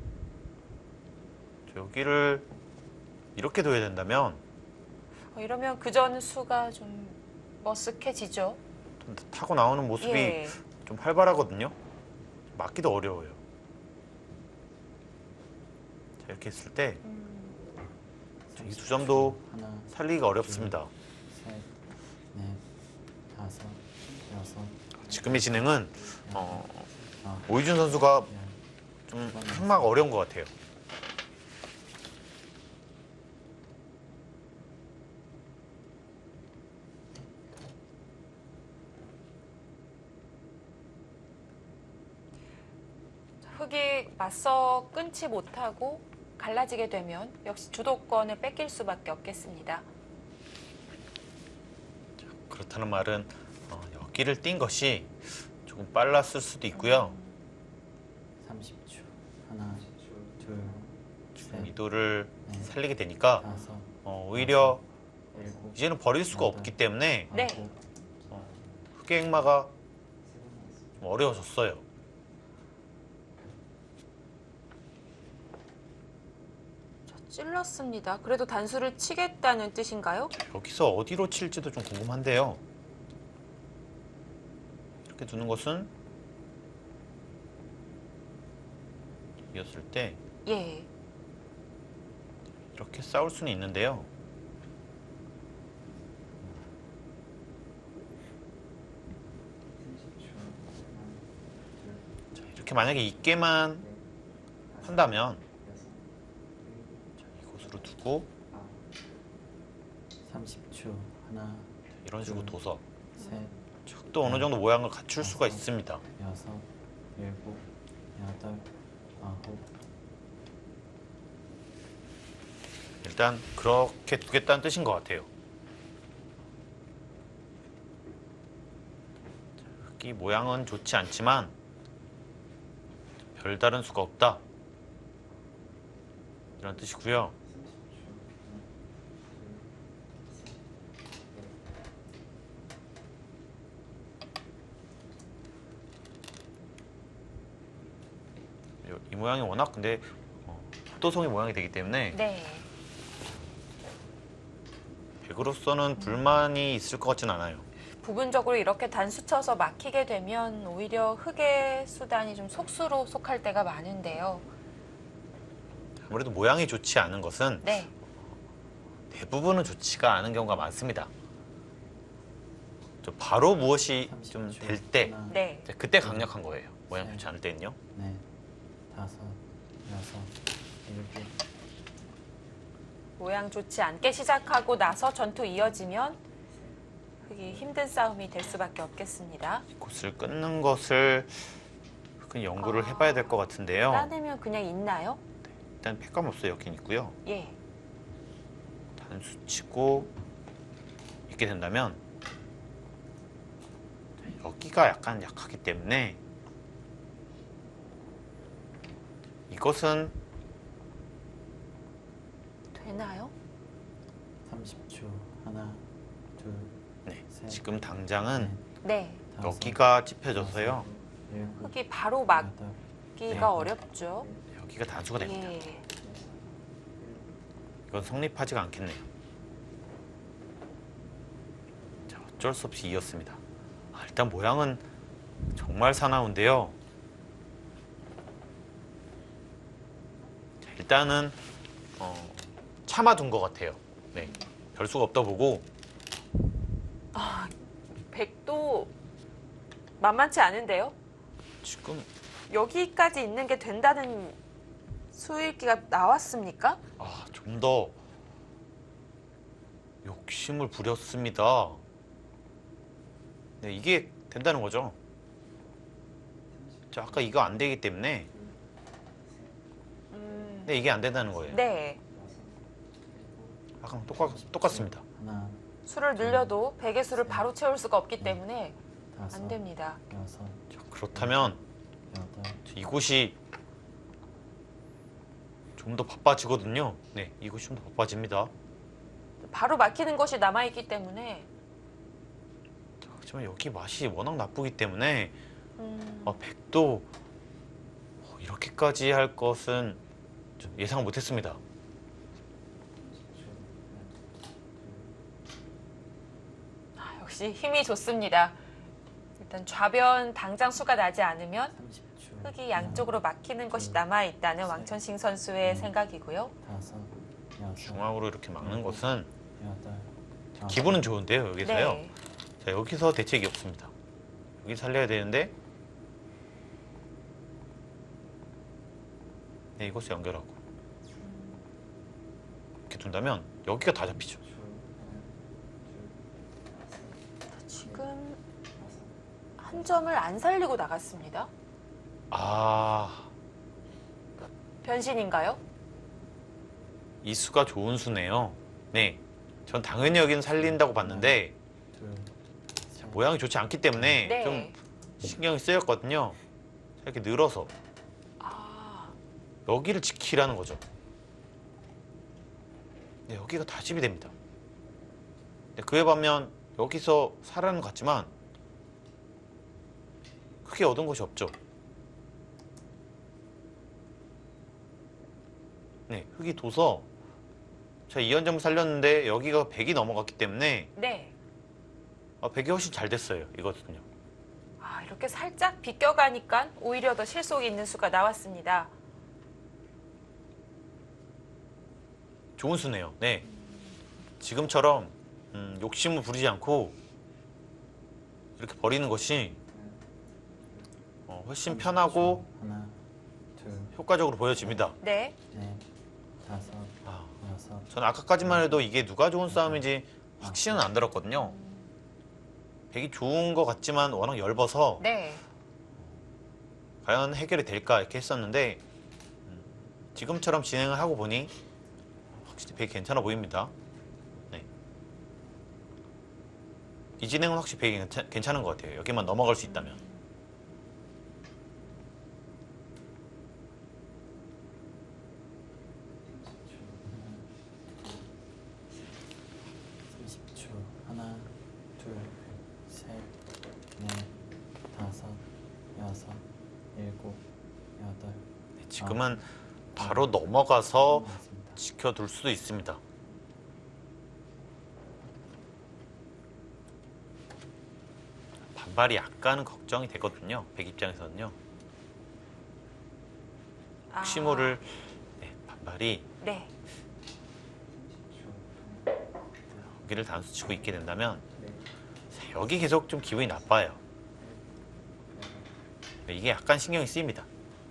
여기를 이렇게 둬야 된다면 이러면 그전 수가 좀 머쓱해지죠. 좀 타고 나오는 모습이 예. 좀 활발하거든요. 막기도 어려워요. 자, 이렇게 했을 때 이 두 점도 하나, 살리기가 어렵습니다. 셋, 넷, 다섯, 여섯, 지금의 진행은 아홉, 오이준 선수가 열. 좀 항마가 어려운 것 같아요. 흙이 맞서 끊지 못하고 갈라지게 되면 역시 주도권을 뺏길 수밖에 없겠습니다. 그렇다는 말은 여기를 띈 것이 조금 빨랐을 수도 있고요. 30초. 하나, 둘, 셋, 미도를 네. 살리게 되니까 다섯, 오히려 일곱, 이제는 버릴 수가 여덟, 없기 때문에 네. 아홉, 흑의 행마가 좀 어려워졌어요. 자, 찔렀습니다. 그래도 단수를 치겠다는 뜻인가요? 여기서 어디로 칠지도 좀 궁금한데요. 이렇게 두는 것은 이었을 때 예. 이렇게 싸울 수는 있는데요. 자, 이렇게 만약에 있게만 한다면 자, 이곳으로 두고 30초. 하나, 이런 식으로 둬서 셋, 또 어느 정도 모양을 갖출 수가 있습니다. 여섯, 일곱, 여덟, 아홉. 일단 그렇게 두겠다는 뜻인 것 같아요. 이 모양은 좋지 않지만 별다른 수가 없다. 이런 뜻이고요. 이 모양이 워낙 근데 합도성의 모양이 되기 때문에 네. 백으로서는 불만이 있을 것 같진 않아요. 부분적으로 이렇게 단수 쳐서 막히게 되면 오히려 흙의 수단이 좀 속수로 속할 때가 많은데요. 아무래도 모양이 좋지 않은 것은 네. 대부분은 좋지가 않은 경우가 많습니다. 바로 무엇이 좀 30초. 될 때, 하나, 네. 그때 강력한 거예요. 모양 네. 좋지 않을 때는요. 넷, 다섯, 여섯, 일곱. 모양 좋지 않게 시작하고 나서 전투 이어지면 흙이 힘든 싸움이 될 수밖에 없겠습니다. 곳을 끊는 것을 그 연구를 해봐야 될 것 같은데요. 따내면 그냥 있나요? 일단 팩감없어 여긴 있고요. 예. 단수 치고 있게 된다면 여기가 약간 약하기 때문에 이것은 되나요? 30초. 하나, 둘, 네, 셋, 지금 당장은 네. 다섯, 여기가 찝혀져서요. 일곱, 흙이 바로 여덟, 막기가 네. 어렵죠. 여기가 단수가 됩니다. 예. 이건 성립하지가 않겠네요. 자, 어쩔 수 없이 이었습니다. 일단 모양은 정말 사나운데요. 자, 일단은 참아둔 것 같아요. 네, 별 수가 없다 보고 백도 만만치 않은데요. 지금 여기까지 있는 게 된다는 수일기가 나왔습니까? 좀 더 욕심을 부렸습니다. 네, 이게 된다는 거죠. 자, 아까 이거 안 되기 때문에 네, 이게 안 된다는 거예요. 네. 아까랑 똑같습니다. 하나, 수를 늘려도 백의 수를 바로 채울 수가 없기 때문에 다섯, 안 됩니다. 여섯, 자, 그렇다면 여덟, 이곳이 좀 더 바빠지거든요. 네, 이곳이 좀 더 바빠집니다. 바로 막히는 것이 남아있기 때문에 자, 하지만 여기 맛이 워낙 나쁘기 때문에 백도 이렇게까지 할 것은 좀 예상 못했습니다. 역시 힘이 좋습니다. 일단 좌변 당장 수가 나지 않으면 30초. 흙이 양쪽으로 막히는 것이 남아있다는 왕천식 선수의 생각이고요. 다섯, 여섯, 중앙으로 이렇게 막는 것은 여덟, 아홉. 기분은 좋은데요. 여기서요. 네. 자, 여기서 대책이 없습니다. 여기 살려야 되는데 네, 이곳을 연결하고 이렇게 둔다면 여기가 다 잡히죠. 지금 한 점을 안 살리고 나갔습니다. 변신인가요? 이 수가 좋은 수네요. 네, 전 당연히 여기는 살린다고 봤는데 둘, 셋, 모양이 좋지 않기 때문에 네. 좀 신경이 쓰였거든요. 이렇게 늘어서 아, 여기를 지키라는 거죠. 네, 여기가 다집이 됩니다. 네, 그에 반면 여기서 살아는 것 같지만 크게 얻은 것이 없죠. 네, 흙이 둬서 제가 2연점을 살렸는데 여기가 100이 넘어갔기 때문에 네. 100이 훨씬 잘 됐어요. 이거든요. 아, 이렇게 살짝 비껴가니까 오히려 더 실속이 있는 수가 나왔습니다. 좋은 수네요. 네, 지금처럼 욕심을 부리지 않고 이렇게 버리는 것이 훨씬 편하고 하나, 둘, 효과적으로 보여집니다. 네. 넷, 다섯, 아, 여섯, 저는 아까까지만 해도 이게 누가 좋은 싸움인지 확신은 안 들었거든요. 100이 좋은 것 같지만 워낙 얇아서 네. 과연 해결이 될까 이렇게 했었는데 지금처럼 진행을 하고 보니 확실히 100이 괜찮아 보입니다. 네. 이 진행은 확실히 100이 괜찮은 것 같아요. 여기만 넘어갈 수 있다면. 30초. 하나, 둘, 셋, 넷, 다섯, 여섯, 일곱, 여덟. 네, 지금은 바로 넘어가서 맞습니다. 지켜둘 수도 있습니다. 반발이 약간은 걱정이 되거든요. 100 입장에서는요. 아, 혹시 모를 반발이 네. 여기를 단수 치고 있게 된다면 여기 계속 좀 기분이 나빠요. 이게 약간 신경이 쓰입니다.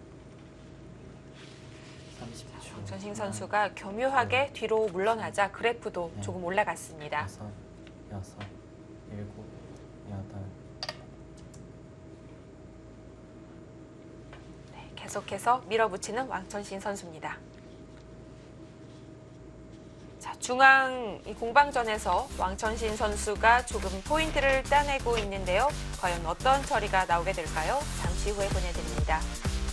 30초. 전신 선수가 교묘하게 뒤로 물러나자 그래프도 네. 조금 올라갔습니다. 다섯, 여섯, 일곱, 여덟. 네, 계속해서 밀어붙이는 왕천신 선수입니다. 자, 중앙 이 공방전에서 왕천신 선수가 조금 포인트를 따내고 있는데요. 과연 어떤 처리가 나오게 될까요? 잠시 후에 보내드립니다.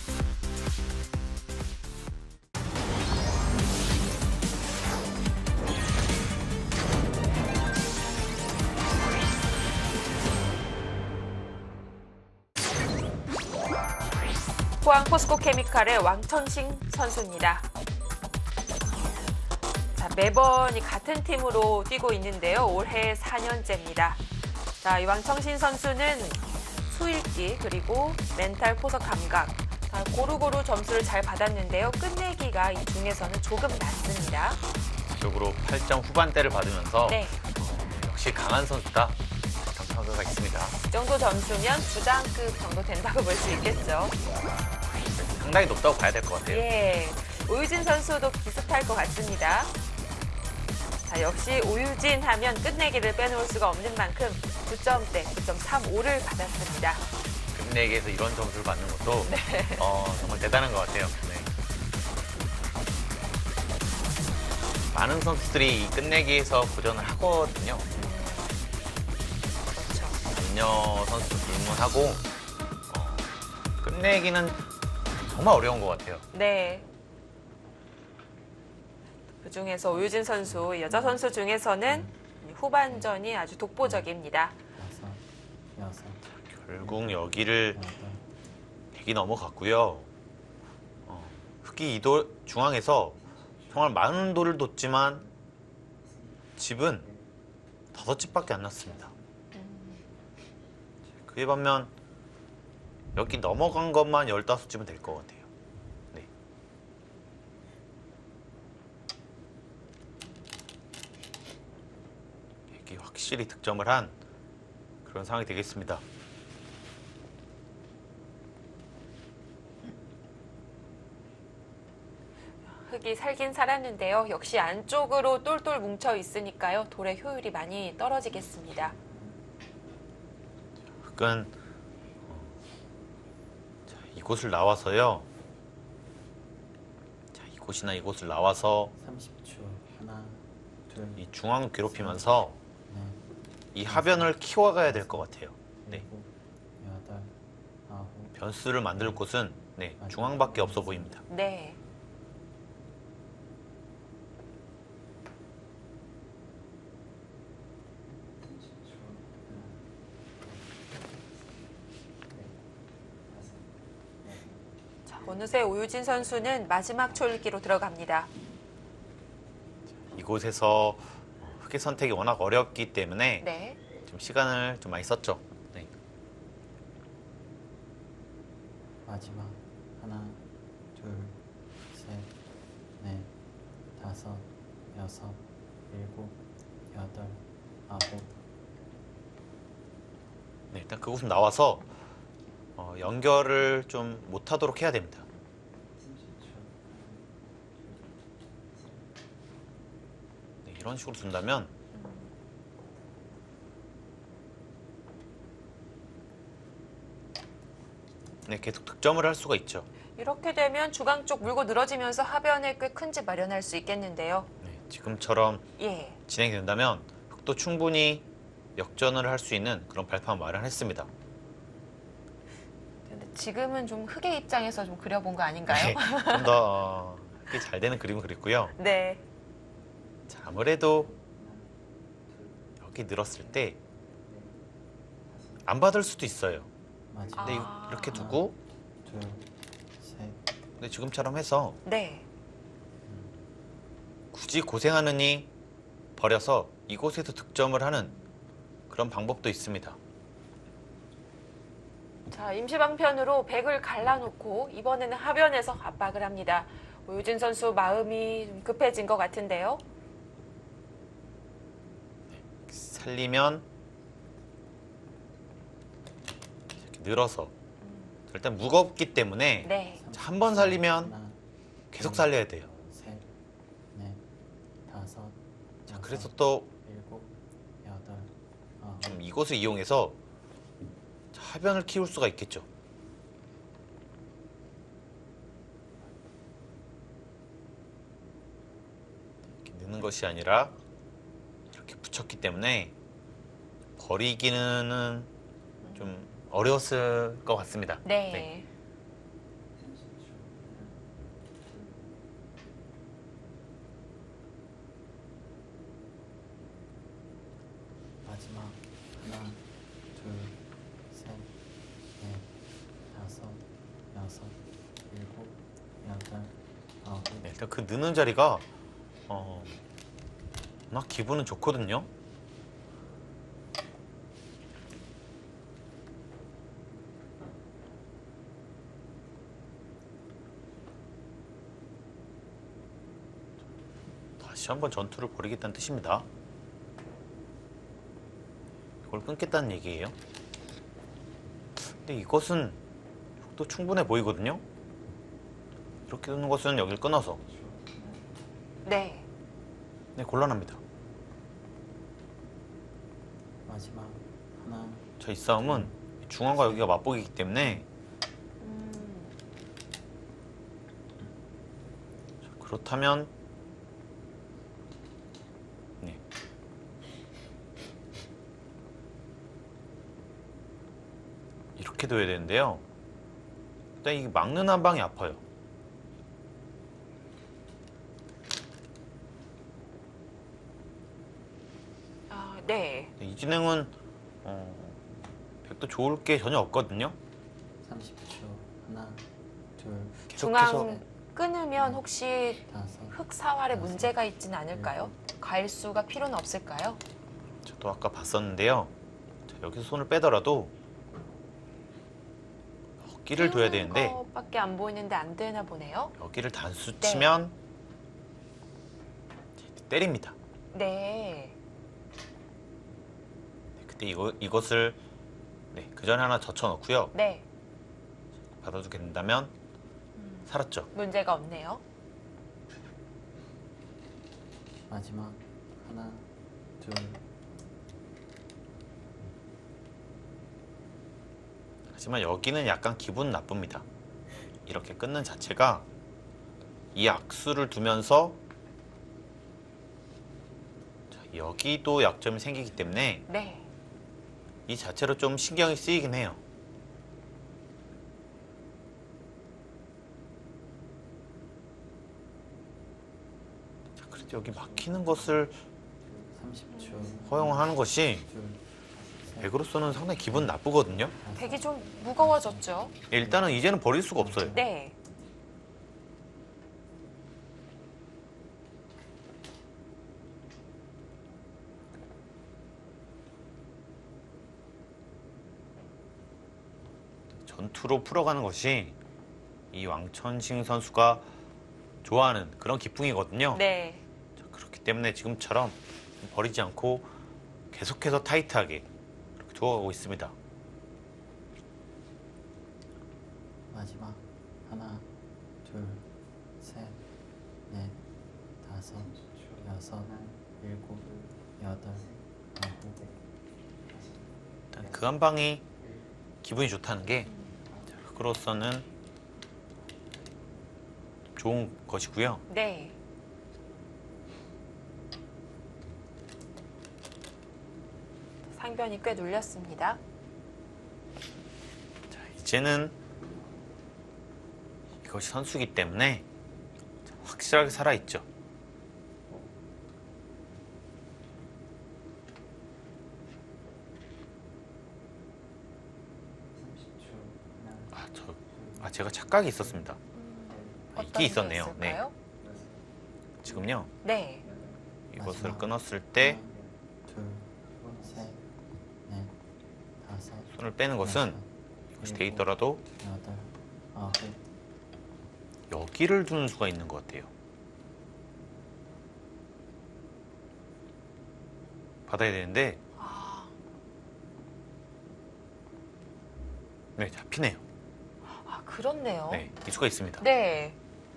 포항 포스코 케미칼의 왕천신 선수입니다. 자, 매번 이 같은 팀으로 뛰고 있는데요. 올해 4년째입니다. 자, 이 왕천신 선수는 수읽기 그리고 멘탈 포석 감각 자, 고루고루 점수를 잘 받았는데요. 끝내기가 이 중에서는 조금 낮습니다. 적으로 8점 후반대를 받으면서 네, 역시 강한 선수다. 그런 평가가 있습니다. 이 정도 점수면 주장급 정도 된다고 볼 수 있겠죠. 상당히 높다고 봐야 될 것 같아요. 예, 오유진 선수도 비슷할 것 같습니다. 자, 역시 오유진 하면 끝내기를 빼놓을 수가 없는 만큼 9점대, 9.35를 받았습니다. 끝내기에서 이런 점수를 받는 것도 정말 대단한 것 같아요. 네. 많은 선수들이 이 끝내기에서 도전을 하거든요. 그렇죠. 남녀 선수도 불문하고 끝내기는 정말 어려운 것 같아요. 네. 그중에서 오유진 선수, 여자 선수 중에서는 후반전이 아주 독보적입니다. 다섯, 여섯, 결국 여기를 여덟. 100이 넘어갔고요. 흑이 이도 중앙에서 정말 많은 돌을 뒀지만 집은 5집밖에 안 났습니다. 그에 반면 여기 넘어간 것만 15집은 될 것 같아요. 네. 여기 확실히 득점을 한 그런 상황이 되겠습니다. 흙이 살긴 살았는데요. 역시 안쪽으로 똘똘 뭉쳐 있으니까요. 돌의 효율이 많이 떨어지겠습니다. 흑은 이곳을 나와서요. 이곳이나 이곳을 나와서 30초. 하나, 둘, 이 중앙 괴롭히면서 넷, 이 하변을 키워가야 될 것 같아요. 네. 일곱, 여덟, 아홉, 변수를 만들 곳은 중앙밖에 없어 보입니다. 네. 자, 어느새 오유진 선수는 마지막 초읽기로 들어갑니다. 이곳에서 흑의 선택이 워낙 어렵기 때문에 네. 좀 시간을 좀 많이 썼죠. 네. 마지막. 하나, 둘, 셋, 넷, 다섯, 여섯, 일곱, 여덟, 아홉. 네, 일단 그곳은 나와서 연결을 좀 못하도록 해야 됩니다. 네, 이런 식으로 둔다면 네, 계속 득점을 할 수가 있죠. 이렇게 되면 주강 쪽 물고 늘어지면서 하변에 꽤 큰 집 마련할 수 있겠는데요. 네, 지금처럼 예. 진행된다면 흑도 충분히 역전을 할 수 있는 그런 발판 마련했습니다. 근데 지금은 좀 흑의 입장에서 좀 그려본 거 아닌가요? 좀더 잘 되는 그림을 그렸고요. 네. 자, 아무래도 여기 늘었을 때 안 받을 수도 있어요. 마지막. 근데 아. 이렇게 두고 둘, 셋, 근데 지금처럼 해서 네. 굳이 고생하느니 버려서 이곳에서 득점을 하는 그런 방법도 있습니다. 자, 임시방편으로 백을 갈라놓고 이번에는 하변에서 압박을 합니다. 오유진 선수 마음이 좀 급해진 것 같은데요. 살리면 이렇게 늘어서 일단 무겁기 때문에 네. 한 번 살리면 하나, 계속 살려야 돼요. 셋, 넷, 다섯, 자, 여섯, 그래서 또 일곱, 여덟, 아홉. 좀 이곳을 이용해서 하변을 키울 수가 있겠죠. 이렇게 넣는 것이 아니라 이렇게 붙였기 때문에 버리기는 좀 어려웠을 것 같습니다. 네. 마지막. 하나, 둘, 셋, 넷, 다섯, 여섯, 일곱, 여덟, 아홉. 네, 일단 그 넣는 자리가 막 기분은 좋거든요. 다시 한번 전투를 벌이겠다는 뜻입니다. 이걸 끊겠다는 얘기예요. 근데 이것은 또 충분해 보이거든요. 이렇게 두는 것은 여기를 끊어서 네. 네, 곤란합니다. 마지막. 하나, 자, 이 싸움은 중앙과 여기가 맞보기이기 때문에 자, 그렇다면 네. 이렇게 둬야 되는데요. 일단 이게 막는 한 방이 아파요. 아, 네. 이 진행은 백도 좋을 게 전혀 없거든요. 30초. 하나, 둘, 계속해서 중앙 끊으면 혹시 다섯. 흑 사활에 문제가 있지는 않을까요? 과일수가 필요는 없을까요? 저도 아까 봤었는데요. 자, 여기서 손을 빼더라도 여기를 둬야 되는데 것밖에 안 보이는데 안 되나 보네요. 여기를 단수 치면 때립니다. 네. 네, 그때 이것을 그 전에 하나 젖혀놓고요. 네. 받아주게 된다면 살았죠. 문제가 없네요. 마지막. 하나, 둘, 하지만 여기는 약간 기분 나쁩니다. 이렇게 끊는 자체가 이 악수를 두면서 자, 여기도 약점이 생기기 때문에 네. 이 자체로 좀 신경이 쓰이긴 해요. 자, 그래도 여기 막히는 것을 30초. 허용하는 것이 둘, 셋, 백으로서는 상당히 기분 나쁘거든요. 백이 좀 무거워졌죠? 일단은 이제는 버릴 수가 없어요. 네. 전투로 풀어가는 것이 이 왕천식 선수가 좋아하는 그런 기풍이거든요. 네. 자, 그렇기 때문에 지금처럼 버리지 않고 계속해서 타이트하게 이렇게 두어가고 있습니다. 마지막 하나, 둘, 셋, 넷, 다섯, 여섯, 일곱, 여덟, 아홉. 일단 그 한 방이 기분이 좋다는 게 자, 흑으로서는 좋은 것이고요. 네. 상변이 꽤 눌렸습니다. 자, 이제는 이것이 선수기 때문에 확실하게 살아있죠. 제가 착각이 있었습니다. 어떤 이게 게 있었네요. 있을까요? 지금요. 네. 이것을 마지막. 끊었을 때 하나, 둘, 셋, 넷, 다섯, 손을 빼는 것은 여섯, 이것이 돼 일곱, 있더라도 여덟, 아홉. 여기를 두는 수가 있는 것 같아요. 받아야 되는데 아, 네, 잡히네요. 그렇네요. 네, 이 수가 있습니다. 네.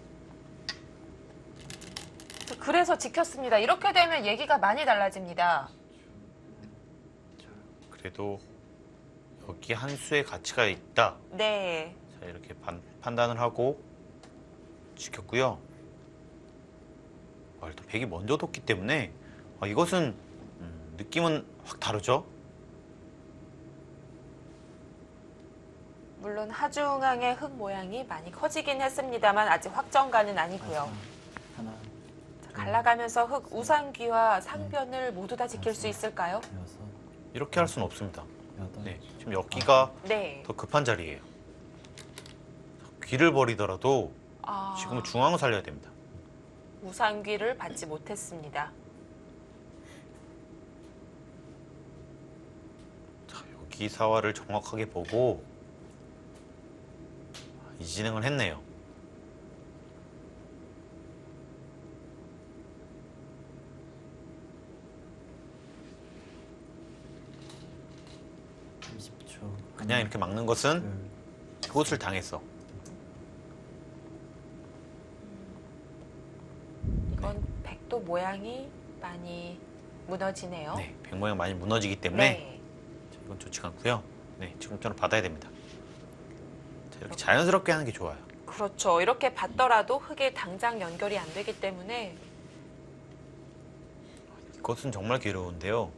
그래서 지켰습니다. 이렇게 되면 얘기가 많이 달라집니다. 그래도 여기 한 수의 가치가 있다. 네. 자, 이렇게 판단을 하고 지켰고요. 일단 백이 먼저 뒀기 때문에 이것은 느낌은 확 다르죠. 물론 하중항의 흙 모양이 많이 커지긴 했습니다만 아직 확정가는 아니고요. 마지막 하나, 자, 갈라가면서 흙 우상귀와 상변을 모두 다 지킬 수 있을까요? 여섯, 이렇게 할 수는 없습니다. 여덟. 네, 지금 여기가 네. 더 급한 자리예요. 귀를 버리더라도 아, 지금은 중앙을 살려야 됩니다. 우상귀를 받지 못했습니다. 자, 여기 사화를 정확하게 보고 이 진행을 했네요. 그냥 이렇게 막는 것은 그곳을 당했어. 이건 백도 모양이 많이 무너지네요. 네, 백 모양 많이 무너지기 때문에 네. 자, 이건 좋지가 않고요. 네, 지금처럼 받아야 됩니다. 자, 이렇게 자연스럽게 하는 게 좋아요. 그렇죠. 이렇게 받더라도 흙에 당장 연결이 안 되기 때문에 이것은 정말 괴로운데요.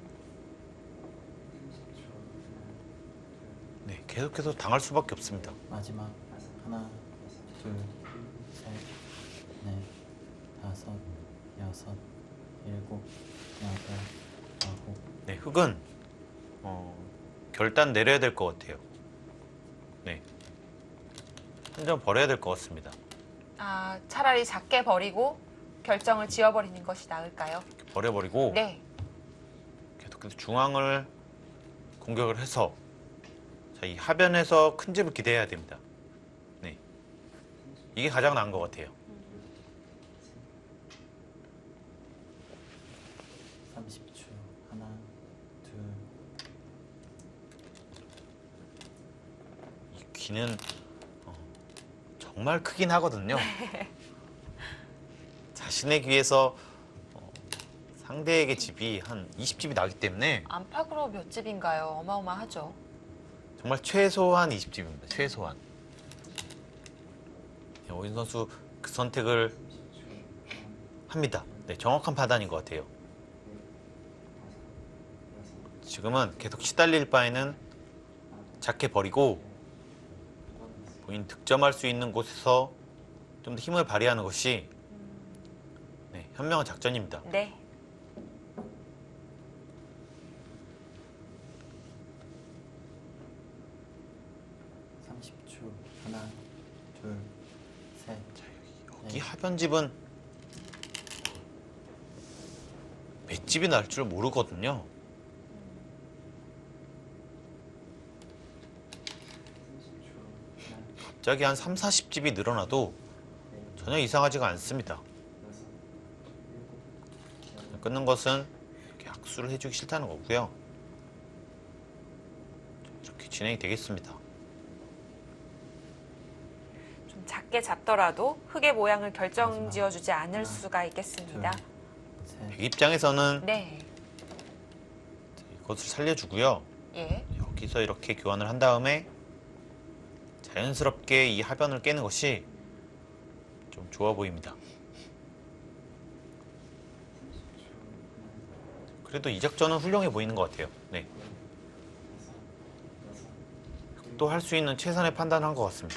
네, 계속해서 당할 수밖에 없습니다. 마지막 하나, 둘, 셋, 넷, 다섯, 여섯, 일곱, 여덟, 아홉. 네, 흙은 결단 내려야 될 것 같아요. 네, 한 점 버려야 될 것 같습니다. 아, 차라리 작게 버리고 결정을 지어버리는 것이 나을까요? 버려버리고 네. 계속해서 중앙을 공격을 해서 자, 이 하변에서 큰 집을 기대해야 됩니다. 네, 이게 가장 나은 것 같아요. 30초. 하나, 둘, 이 귀는 정말 크긴 하거든요. 자신의 귀에서 상대에게 집이 한 20집이 나기 때문에 안팎으로 몇 집인가요? 어마어마하죠. 정말 최소한 20집입니다. 최소한. 네, 오인 선수 그 선택을 합니다. 네, 정확한 판단인 것 같아요. 지금은 계속 시달릴 바에는 작게 버리고 본인 득점할 수 있는 곳에서 좀 더 힘을 발휘하는 것이 네, 현명한 작전입니다. 네. (30초) 하나, 둘, 셋. 이 하변집은 맷집이 날 줄 모르거든요. 갑자기 한 3, 40집이 늘어나도 전혀 이상하지가 않습니다. 끊는 것은 이렇게 악수를 해주기 싫다는 거고요. 이렇게 진행이 되겠습니다. 좀 작게 잡더라도 흙의 모양을 결정 마지막. 지어주지 않을 하나, 수가 있겠습니다. 셋. 백 입장에서는 네. 이것을 살려주고요. 예. 여기서 이렇게 교환을 한 다음에 자연스럽게 이 하변을 깨는 것이 좀 좋아 보입니다. 그래도 이 작전은 훌륭해 보이는 것 같아요. 네. 또 할 수 있는 최선의 판단을 한 것 같습니다.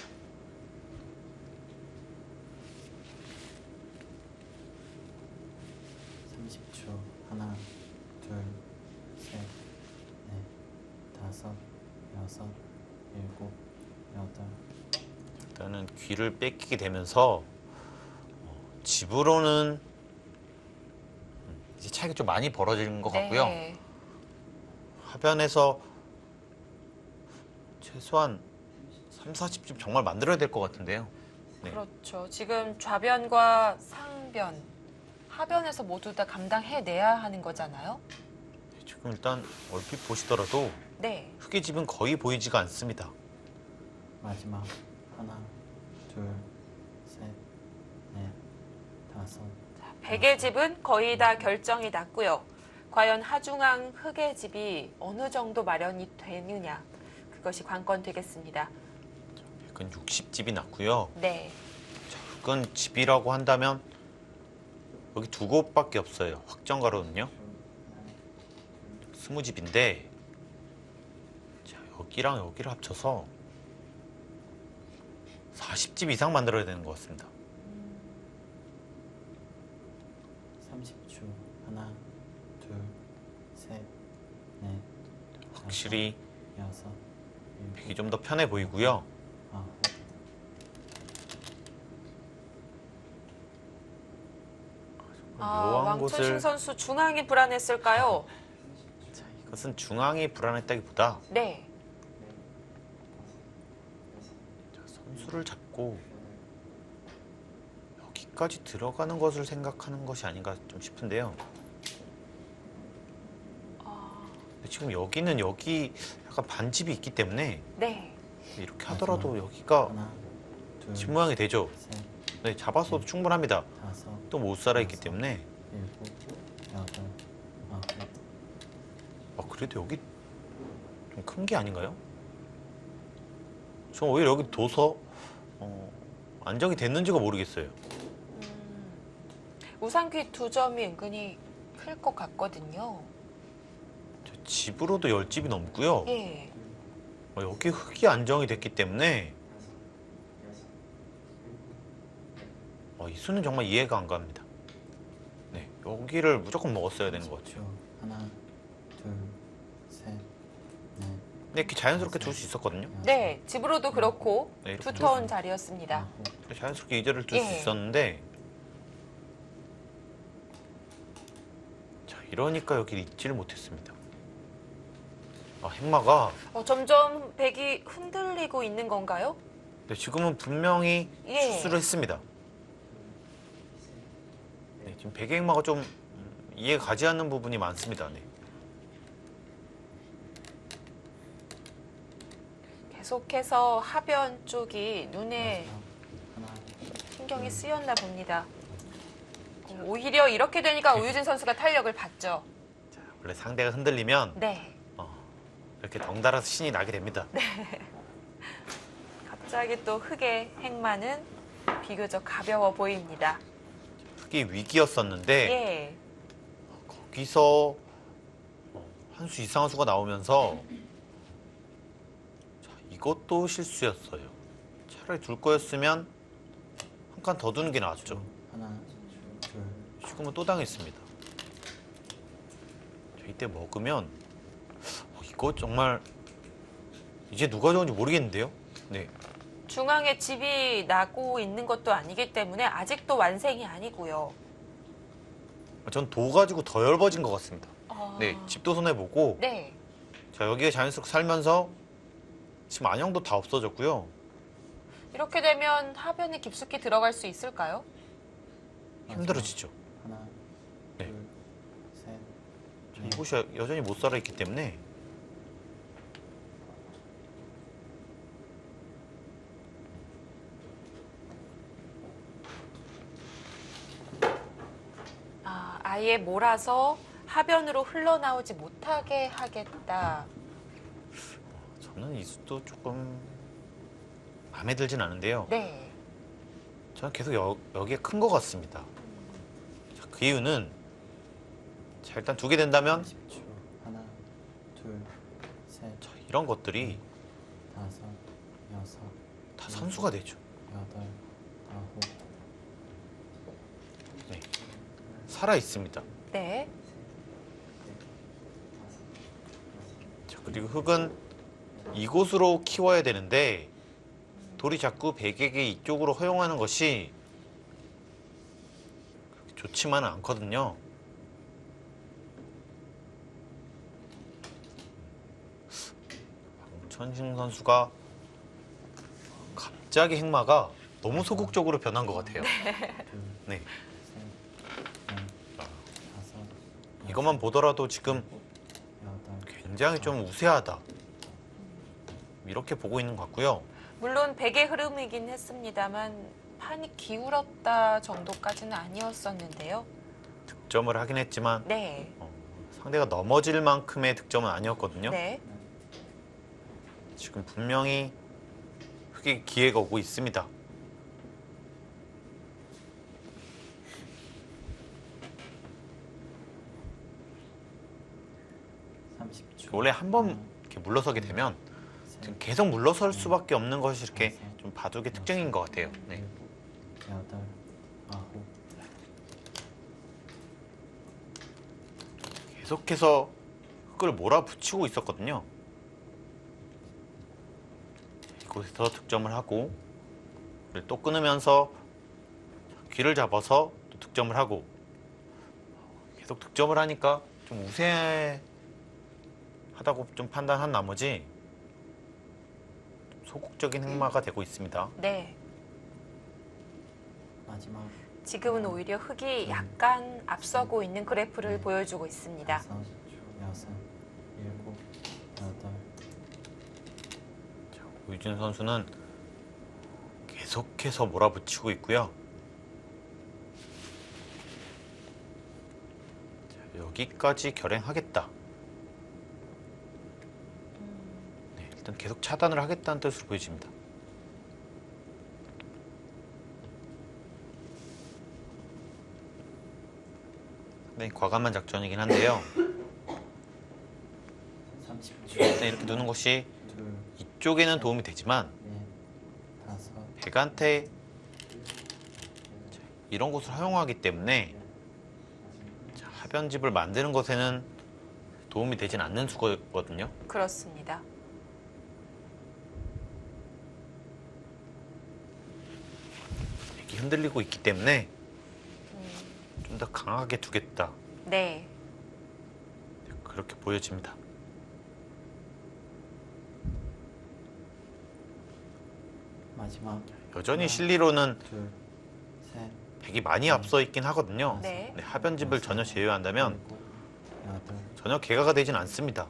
(30초) 하나, 둘, 셋, 넷, 다섯, 여섯, 일곱, 여덟. 일단은 귀를 뺏기게 되면서 집으로는 이제 차이가 좀 많이 벌어지는 것 같고요. 네. 하변에서 최소한 3, 40집 정말 만들어야 될 것 같은데요. 네. 그렇죠. 지금 좌변과 상변, 하변에서 모두 다 감당해내야 하는 거잖아요. 지금 일단 얼핏 보시더라도 네. 흙의 집은 거의 보이지가 않습니다. 마지막 하나, 둘, 셋, 넷, 다섯. 백의 집은 거의 다 결정이 났고요. 과연 하중앙 흙의 집이 어느 정도 마련이 되느냐, 그것이 관건 되겠습니다. 백은 60집이 났고요. 네. 자, 흙은 집이라고 한다면 여기 두 곳밖에 없어요. 확정가로는요. 20집인데 자, 여기랑 여기를 합쳐서 40집 이상 만들어야 되는 것 같습니다. 30초 하나, 둘, 셋, 넷, 확실히 다섯, 여섯, 일곱, 백이 좀 더 편해 보이고요. 아홉. 아, 묘한 왕천식 곳을 선수 중앙이 불안했을까요? 자, 이것은 중앙이 불안했다기보다 네. 자, 선수를 잡고 여기까지 들어가는 것을 생각하는 것이 아닌가 좀 싶은데요. 근데 지금 여기는 여기 약간 반집이 있기 때문에 네. 이렇게 하더라도 여기가 하나, 둘, 집 모양이 되죠. 셋, 네, 잡았어도 충분합니다. 다섯, 또 못 살아 있기 때문에. 일곱, 여덟, 아홉. 아, 그래도 여기 좀 큰 게 아닌가요? 저 오히려 여기 둬서 안정이 됐는지가 모르겠어요. 우상귀 2점이 은근히 클 것 같거든요. 저 집으로도 10집이 넘고요. 예. 여기 흙이 안정이 됐기 때문에 이 수는 정말 이해가 안 갑니다. 네, 여기를 무조건 먹었어야 되는 것 같아요. 30초 하나, 둘, 셋, 넷, 근데 이렇게 자연스럽게 둘 수 있었거든요. 여섯, 네, 집으로도 그렇고 네, 이렇게 두터운 자리였습니다. 아홉. 자연스럽게 이대를 둘 수 예. 있었는데 자, 이러니까 여기 있지를 못했습니다. 행마가 점점 백이 흔들리고 있는 건가요? 네, 지금은 분명히 예. 실수를 했습니다. 네, 지금 백의 행마가 좀 이해가 가지 않는 부분이 많습니다. 네. 계속해서 하변 쪽이 눈에 마지막 하나, 신경이 쓰였나 봅니다. 오히려 이렇게 되니까 오유진 선수가 탄력을 받죠. 자, 원래 상대가 흔들리면 네. 이렇게 덩달아서 신이 나게 됩니다. 갑자기 또 흙의 행마는 비교적 가벼워 보입니다. 흑이 위기였었는데 예. 거기서 한 수 이상한 수가 나오면서 자, 이것도 실수였어요. 차라리 둘 거였으면 한 칸 더 두는 게 나았죠. 하나, 둘, 죽으면 또 당했습니다. 자, 이때 먹으면 이거 정말 이제 누가 좋은지 모르겠는데요. 네, 중앙에 집이 나고 있는 것도 아니기 때문에 아직도 완생이 아니고요. 전 도 가지고 더 엷어진 것 같습니다. 아, 네, 집도 손해보고 네. 자 여기에 자연스럽게 살면서 지금 안형도 다 없어졌고요. 이렇게 되면 하변에 깊숙이 들어갈 수 있을까요? 힘들어지죠. 하나, 네. 둘, 셋, 자, 이곳이 여전히 못 살아있기 때문에 아예 몰아서 하변으로 흘러나오지 못하게 하겠다. 저는 이 수도 조금 마음에 들진 않은데요. 네. 저는 계속 여기에 큰 것 같습니다. 자, 그 이유는 자, 일단 두게 된다면 30초. 하나, 둘, 셋, 자, 이런 것들이 다섯, 여섯, 다 선수가 되죠. 여덟, 아홉, 네. 살아 있습니다. 네. 자, 그리고 흙은 이곳으로 키워야 되는데 돌이 자꾸 백에게 이쪽으로 허용하는 것이 그렇게 좋지만은 않거든요. 박천신 선수가 갑자기 행마가 너무 소극적으로 변한 것 같아요. 둘, 네. 셋, 넷, 다섯, 이것만 보더라도 지금 여덟, 굉장히 좀 우세하다. 이렇게 보고 있는 것 같고요. 물론 백의 흐름이긴 했습니다만 판이 기울었다 정도까지는 아니었었는데요. 득점을 하긴 했지만 네. 상대가 넘어질 만큼의 득점은 아니었거든요. 네. 지금 분명히 흑의 기회가 오고 있습니다. 원래 한 번 이렇게 물러서게 되면 지금 계속 물러설 수밖에 없는 것이 이렇게 좀 바둑의 특징인 것 같아요. 네. 여덟, 아홉, 계속해서 흑을 몰아붙이고 있었거든요. 이곳에서 득점을 하고 그리고 또 끊으면서 귀를 잡아서 또 득점을 하고 계속 득점을 하니까 좀 우세하다고 좀 판단한 나머지 소극적인 행마가 되고 있습니다. 네. 마지막 지금은 오히려 흑이 약간 앞서고 있는 그래프를 보여주고 있습니다. 다섯, 여섯, 일곱, 여덟, 오유진 선수는 계속해서 몰아붙이고 있고요. 자, 여기까지 결행하겠다. 네, 일단 계속 차단을 하겠다는 뜻으로 보여집니다. 네, 과감한 작전이긴 한데요. 30초. 일단 이렇게 두는 것이 둘, 이쪽에는 도움이 되지만 넷, 다섯, 백한테 이런 곳을 허용하기 때문에 자, 하변집을 만드는 것에는 도움이 되진 않는 수거든요. 그렇습니다. 이게 흔들리고 있기 때문에 좀 더 강하게 두겠다. 네. 그렇게 보여집니다. 마지막 여전히 실리로는 둘, 셋, 백이 많이 앞서 있긴 하거든요. 네. 네, 하변집을 전혀 제외한다면 일곱, 여덟, 전혀 개가가 되진 않습니다.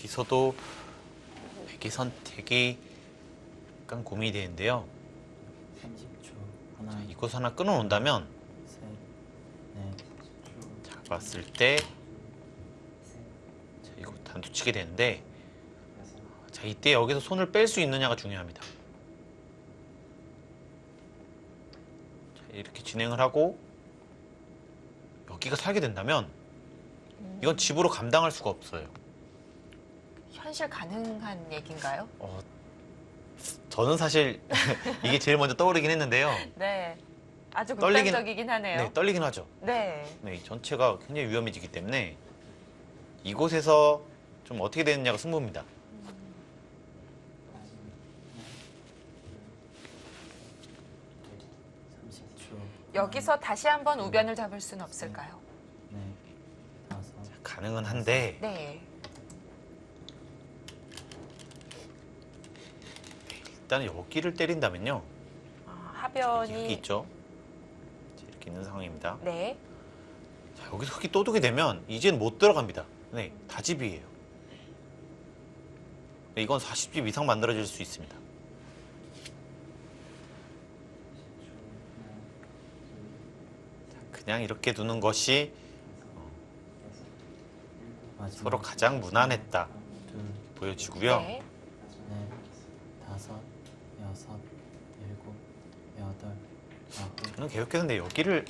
여기서도 백의 선택이 약간 고민이 되는데요. 30초. 하나, 이곳 하나 끊어놓는다면 셋, 넷, 자, 봤을 때 자, 이거 단두치게 되는데 자, 이때 여기서 손을 뺄 수 있느냐가 중요합니다. 자, 이렇게 진행을 하고 여기가 살게 된다면 이건 집으로 감당할 수가 없어요. 현실 가능한 얘기인가요? 저는 사실 이게 제일 먼저 떠오르긴 했는데요. 네. 아주 떨리긴- 극단적이긴 하네요. 네, 떨리긴 하죠. 네. 네, 이 전체가 굉장히 위험해지기 때문에 이곳에서 좀 어떻게 되느냐가 승부입니다. 여기서 다시 한번 우변을 잡을 수는 없을까요? 넷, 다섯, 가능은 한데 네. 일단 여기를 때린다면요. 여기 하변이 있죠. 자, 이렇게 있는 상황입니다. 네. 자, 여기서 흙이 또 두게 되면 이제는 못 들어갑니다. 네, 다집이에요. 네, 이건 40집 이상 만들어질 수 있습니다. 자, 그냥 이렇게 두는 것이 마지막. 서로 가장 무난했다 둘, 보여지고요. 네. 넷, 다섯, 여섯, 일곱, 여덟, 아홉. 저는 계속했는데 여기를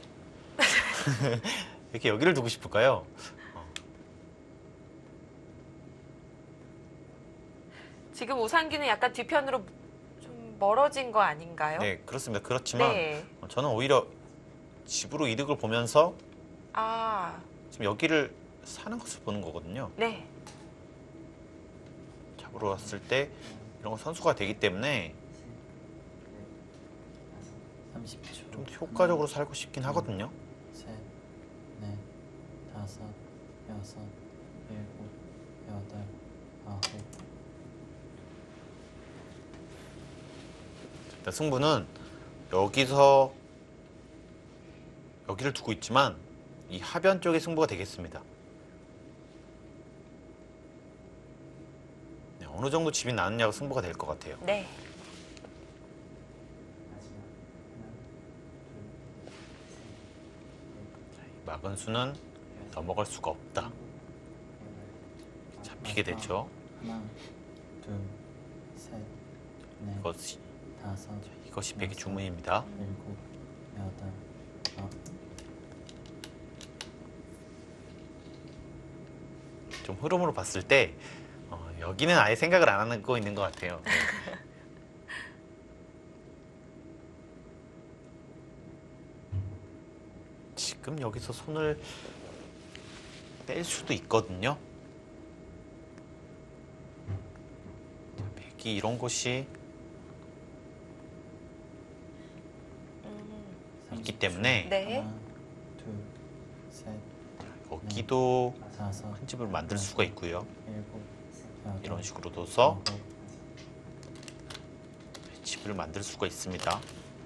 이렇게 여기를 두고 싶을까요? 지금 우상기는 약간 뒤편으로 좀 멀어진 거 아닌가요? 네, 그렇습니다. 그렇지만 네. 저는 오히려 집으로 이득을 보면서 아, 지금 여기를 사는 것을 보는 거거든요. 네. 잡으러 왔을 때 이런 거 선수가 되기 때문에 30초. 좀 더 효과적으로 살고 싶긴 하거든요. 셋, 넷, 다섯, 여섯, 일곱, 여덟, 아홉. 일단 승부는 여기서 여기를 두고 있지만 이 하변 쪽의 승부가 되겠습니다. 네, 어느 정도 집이 나느냐가 승부가 될 것 같아요. 네. 이 막은 수는 넘어갈 수가 없다. 잡히게 되죠. 하나, 둘, 셋, 넷, 이것이, 다섯, 이것이 백의 주문입니다. 일곱, 여덟, 아홉. 좀 흐름으로 봤을 때 여기는 아예 생각을 안 하고 있는 것 같아요. 네. 지금 여기서 손을 뺄 수도 있거든요. 백이 이런 곳이 있기 때문에 네. 하나, 둘, 셋, 여기도 다섯, 큰 집을 만들 수가 있고요. 일곱, 여덟, 이런 식으로 둬서 아홉. 집을 만들 수가 있습니다.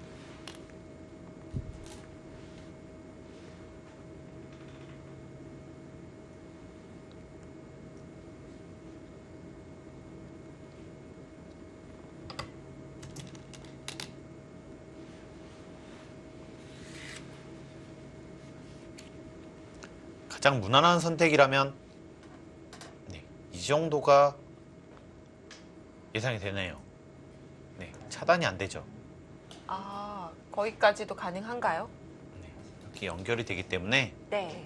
가장 무난한 선택이라면 네, 이 정도가 예상이 되네요. 네, 차단이 안 되죠. 아, 거기까지도 가능한가요? 네, 이렇게 연결이 되기 때문에 네.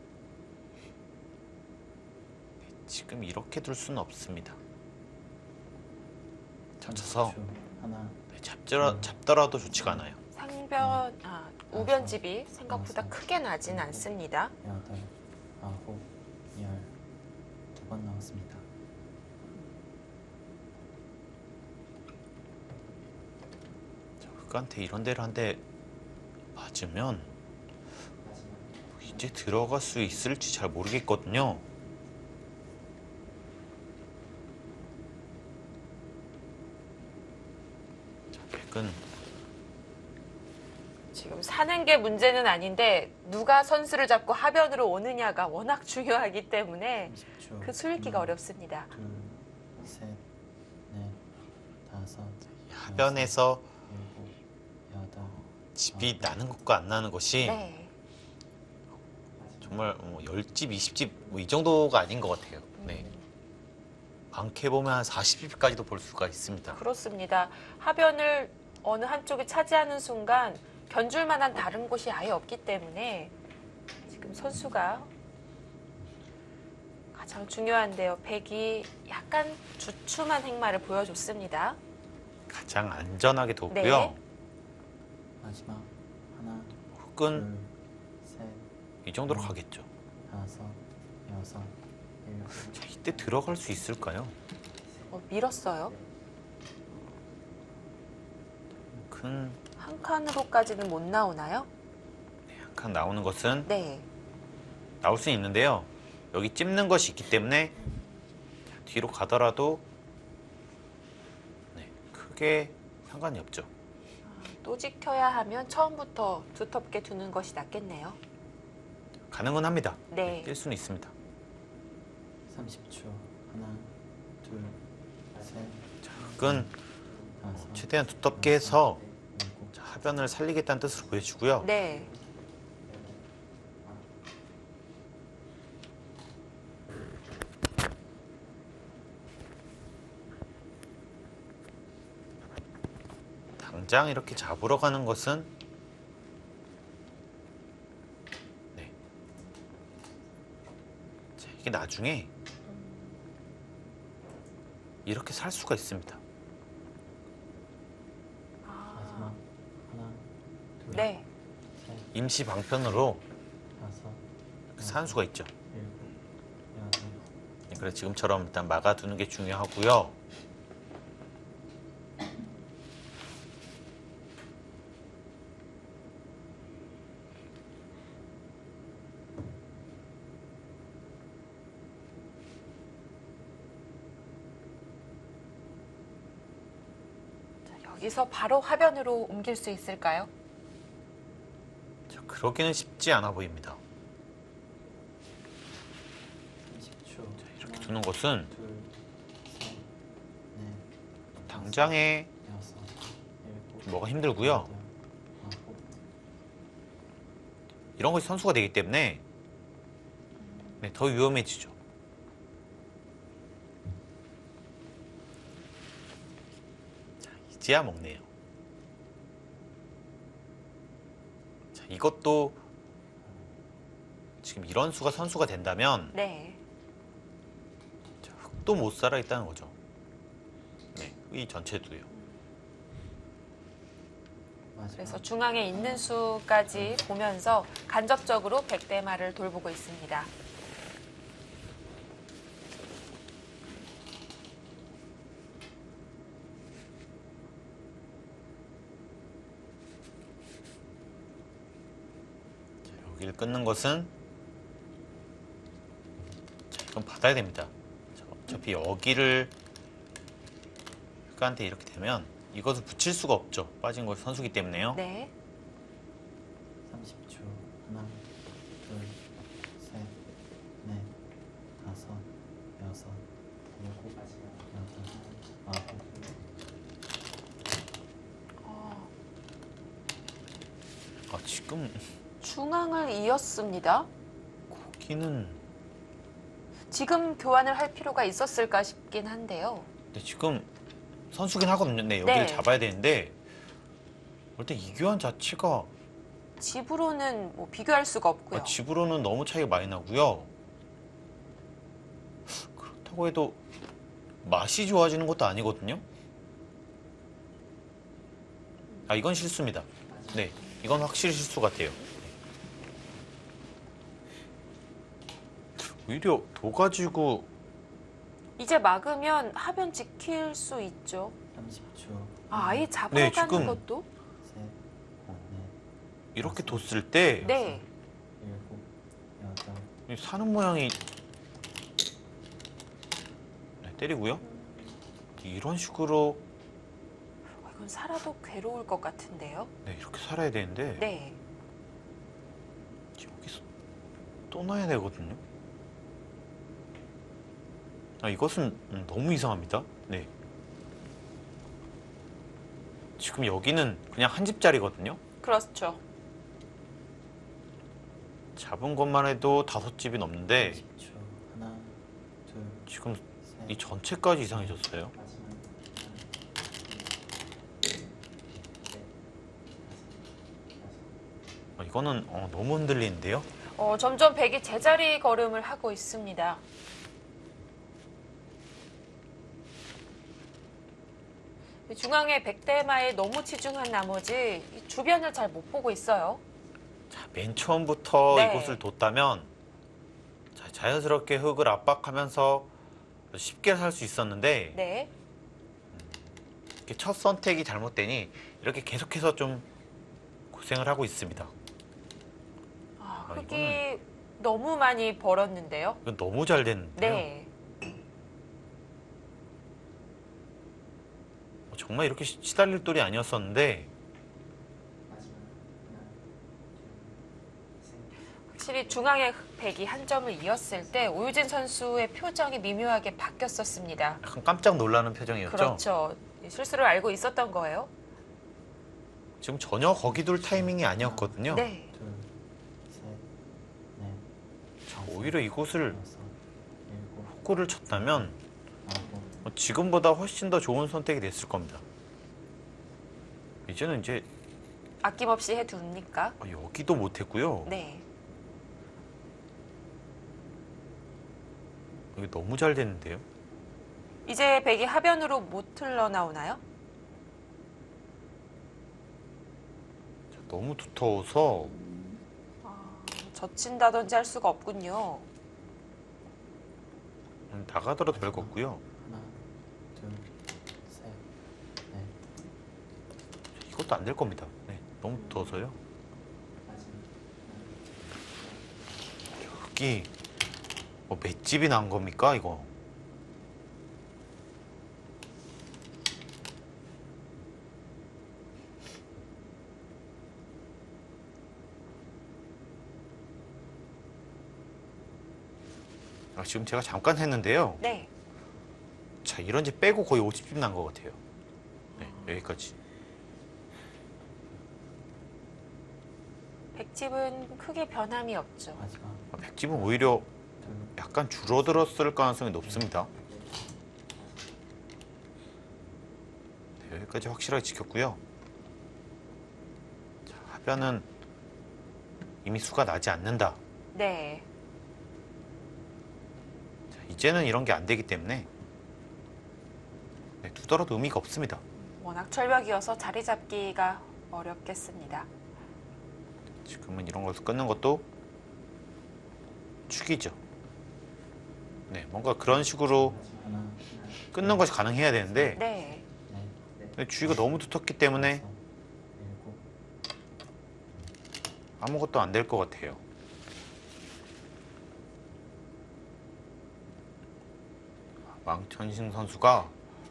지금 이렇게 둘 수는 없습니다. 젖혀서 30초. 하나, 잡더라도 좋지가 않아요. 상변, 우변집이 생각보다 크게 나진 않습니다. 여덟, 아홉, 열. 두 번 나왔습니다. 흑한테 이런 데를 한 대 맞으면 이제 들어갈 수 있을지 잘 모르겠거든요. 자, 백은 지금 사는 게 문제는 아닌데 누가 선수를 잡고 하변으로 오느냐가 워낙 중요하기 때문에 30초. 그 수읽기가 어렵습니다. 둘, 셋, 넷, 다섯, 하변에서 일곱, 여덟, 집이 나는 것과 안 나는 것이 네. 정말 10집, 20집 뭐 이 정도가 아닌 것 같아요. 네. 많게 보면 한 40집까지도 볼 수가 있습니다. 그렇습니다. 하변을 어느 한쪽이 차지하는 순간 견줄 만한 다른 곳이 아예 없기 때문에 지금 선수가 가장 중요한데요. 백이 약간 주춤한 행마를 보여줬습니다. 가장 안전하게 뒀고요. 네. 마지막 하나, 혹은 둘, 셋, 이 정도로 가겠죠. 다섯, 여섯, 일곱, 자, 이때 들어갈 수 있을까요? 밀었어요. 큰 한 칸으로까지는 못 나오나요? 한 칸 나오는 것은 네. 나올 수 있는데요. 여기 찝는 것이 있기 때문에 뒤로 가더라도 네, 크게 상관이 없죠. 또 지켜야 하면 처음부터 두텁게 두는 것이 낫겠네요. 가능은 합니다. 네. 뛸 수는 있습니다. 30초. 하나, 둘, 셋, 끈 다섯, 최대한 두텁게 해서 일곱, 자, 하변을 살리겠다는 뜻으로 보여주고요. 네. 당장 이렇게 잡으러 가는 것은 네. 자, 이게 나중에 이렇게 살 수가 있습니다. 마지막 하나, 둘, 네. 셋, 임시 방편으로 다섯, 산 수가 있죠. 일곱, 여덟, 네, 그래서 지금처럼 일단 막아두는 게 중요하고요. 여기서 바로 하변으로 옮길 수 있을까요? 자, 그러기는 쉽지 않아 보입니다. 30초. 이렇게 두는 것은 둘, 셋, 넷, 당장에 여섯, 일곱, 뭐가 힘들고요. 여덟, 아홉, 이런 것이 선수가 되기 때문에 네, 더 위험해지죠. 자, 이제야 먹네요. 자, 이것도 지금 이런 수가 선수가 된다면 네. 자, 흑도 못 살아 있다는 거죠. 네, 이 전체도요. 마지막 그래서 중앙에 있는 수까지 보면서 간접적으로 백대마를 돌보고 있습니다. 자, 여기를 끊는 것은 자, 이건 받아야 됩니다. 자, 어차피 여기를 흑한테 이렇게 되면 이것을 붙일 수가 없죠. 빠진 것이 선수기 때문에요. 네. 30초. 하나, 둘, 셋, 넷, 다섯, 여섯, 일곱, 여덟, 아홉, 아, 지금 중앙을 이었습니다. 거기는 지금 교환을 할 필요가 있었을까 싶긴 한데요. 근데 지금 선수긴 하거든요. 네, 여기를 네. 잡아야 되는데 일단 이 교환 자체가 집으로는 뭐 비교할 수가 없고요. 집으로는 너무 차이가 많이 나고요. 그렇다고 해도 맛이 좋아지는 것도 아니거든요. 아, 이건 실수입니다. 네, 이건 확실히 실수 같아요. 오히려 도 가지고 이제 막으면 하변 지킬 수 있죠. 30초. 아예 잡으러 네, 가는 지금 것도? 셋, 넷, 이렇게 뒀을 때 네. 일곱, 여덟, 이 사는 모양이 네, 때리고요. 이런 식으로 이건 살아도 괴로울 것 같은데요. 네, 이렇게 살아야 되는데 네. 여기서 또 놔야 되거든요. 이것은 너무 이상합니다. 네. 지금 여기는 그냥 한 집짜리거든요. 그렇죠. 잡은 것만 해도 5집이 넘는데 10초. 하나, 둘, 지금 셋. 이 전체까지 이상해졌어요. 마지막. 하나, 이거는 너무 흔들리는데요. 점점 백이 제자리 걸음을 하고 있습니다. 중앙의 백대마에 너무 치중한 나머지 이 주변을 잘 못 보고 있어요. 자, 맨 처음부터 네. 이곳을 뒀다면 자, 자연스럽게 흙을 압박하면서 쉽게 살 수 있었는데 네. 이렇게 첫 선택이 잘못되니 이렇게 계속해서 좀 고생을 하고 있습니다. 흙이 너무 많이 벌었는데요. 이건 너무 잘 됐는데요. 네. 정말 이렇게 시달릴 돌이 아니었었는데 마지막. 하나, 둘, 셋. 확실히 중앙의 백이 한 점을 이었을 때 오유진 선수의 표정이 미묘하게 바뀌었었습니다. 약간 깜짝 놀라는 표정이었죠. 그렇죠. 실수를 알고 있었던 거예요. 지금 전혀 거기 둘 타이밍이 아니었거든요. 네. 둘, 셋, 넷, 자, 오히려 이곳을 여섯, 일곱, 훅구를 쳤다면 아홉, 지금보다 훨씬 더 좋은 선택이 됐을 겁니다. 이제는 이제 아낌없이 해둡니까? 여기도 못했고요. 네. 여기 너무 잘 됐는데요. 이제 백이 하변으로 못 흘러나오나요? 자, 너무 두터워서 젖힌다든지 할 수가 없군요. 나가더라도 별거 없고요. 하나, 둘, 셋, 넷. 이것도 안 될 겁니다. 네, 너무 두터워서요. 마지막. 흙이 맷집이 난 겁니까 이거? 지금 제가 잠깐 했는데요. 네. 자, 이런 집 빼고 거의 50집 난 것 같아요. 네, 여기까지. 백집은 크게 변함이 없죠. 마지막. 백집은 오히려 둘, 약간 줄어들었을 가능성이 높습니다. 네, 여기까지 확실하게 지켰고요. 자, 하변은 이미 수가 나지 않는다. 네. 자, 이제는 이런 게 안 되기 때문에 네, 두더라도 의미가 없습니다. 워낙 철벽이어서 자리 잡기가 어렵겠습니다. 지금은 이런 것을 끊는 것도 축이죠. 네, 뭔가 그런 식으로 하나, 끊는 것이 가능해야 되는데 네. 넷, 주위가 너무 두텁기 때문에 여섯, 일곱, 아무것도 안 될 것 같아요. 왕천식 선수가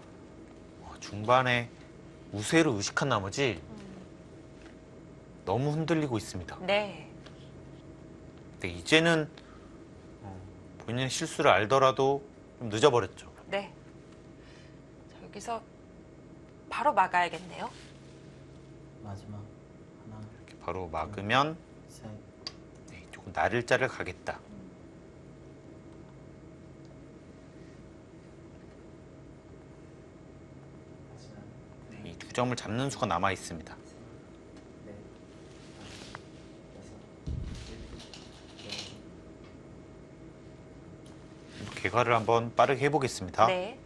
중반에 우세를 의식한 나머지 너무 흔들리고 있습니다. 네. 근데 이제는 본인의 실수를 알더라도 좀 늦어버렸죠. 네. 자, 여기서 바로 막아야겠네요. 마지막. 하나, 이렇게 바로 막으면 셋, 네, 조금 나를 자를 가겠다. 마지막. 네, 이 두 점을 잡는 수가 남아 있습니다. 넷, 여섯, 개괄을 한번 빠르게 해보겠습니다. 네.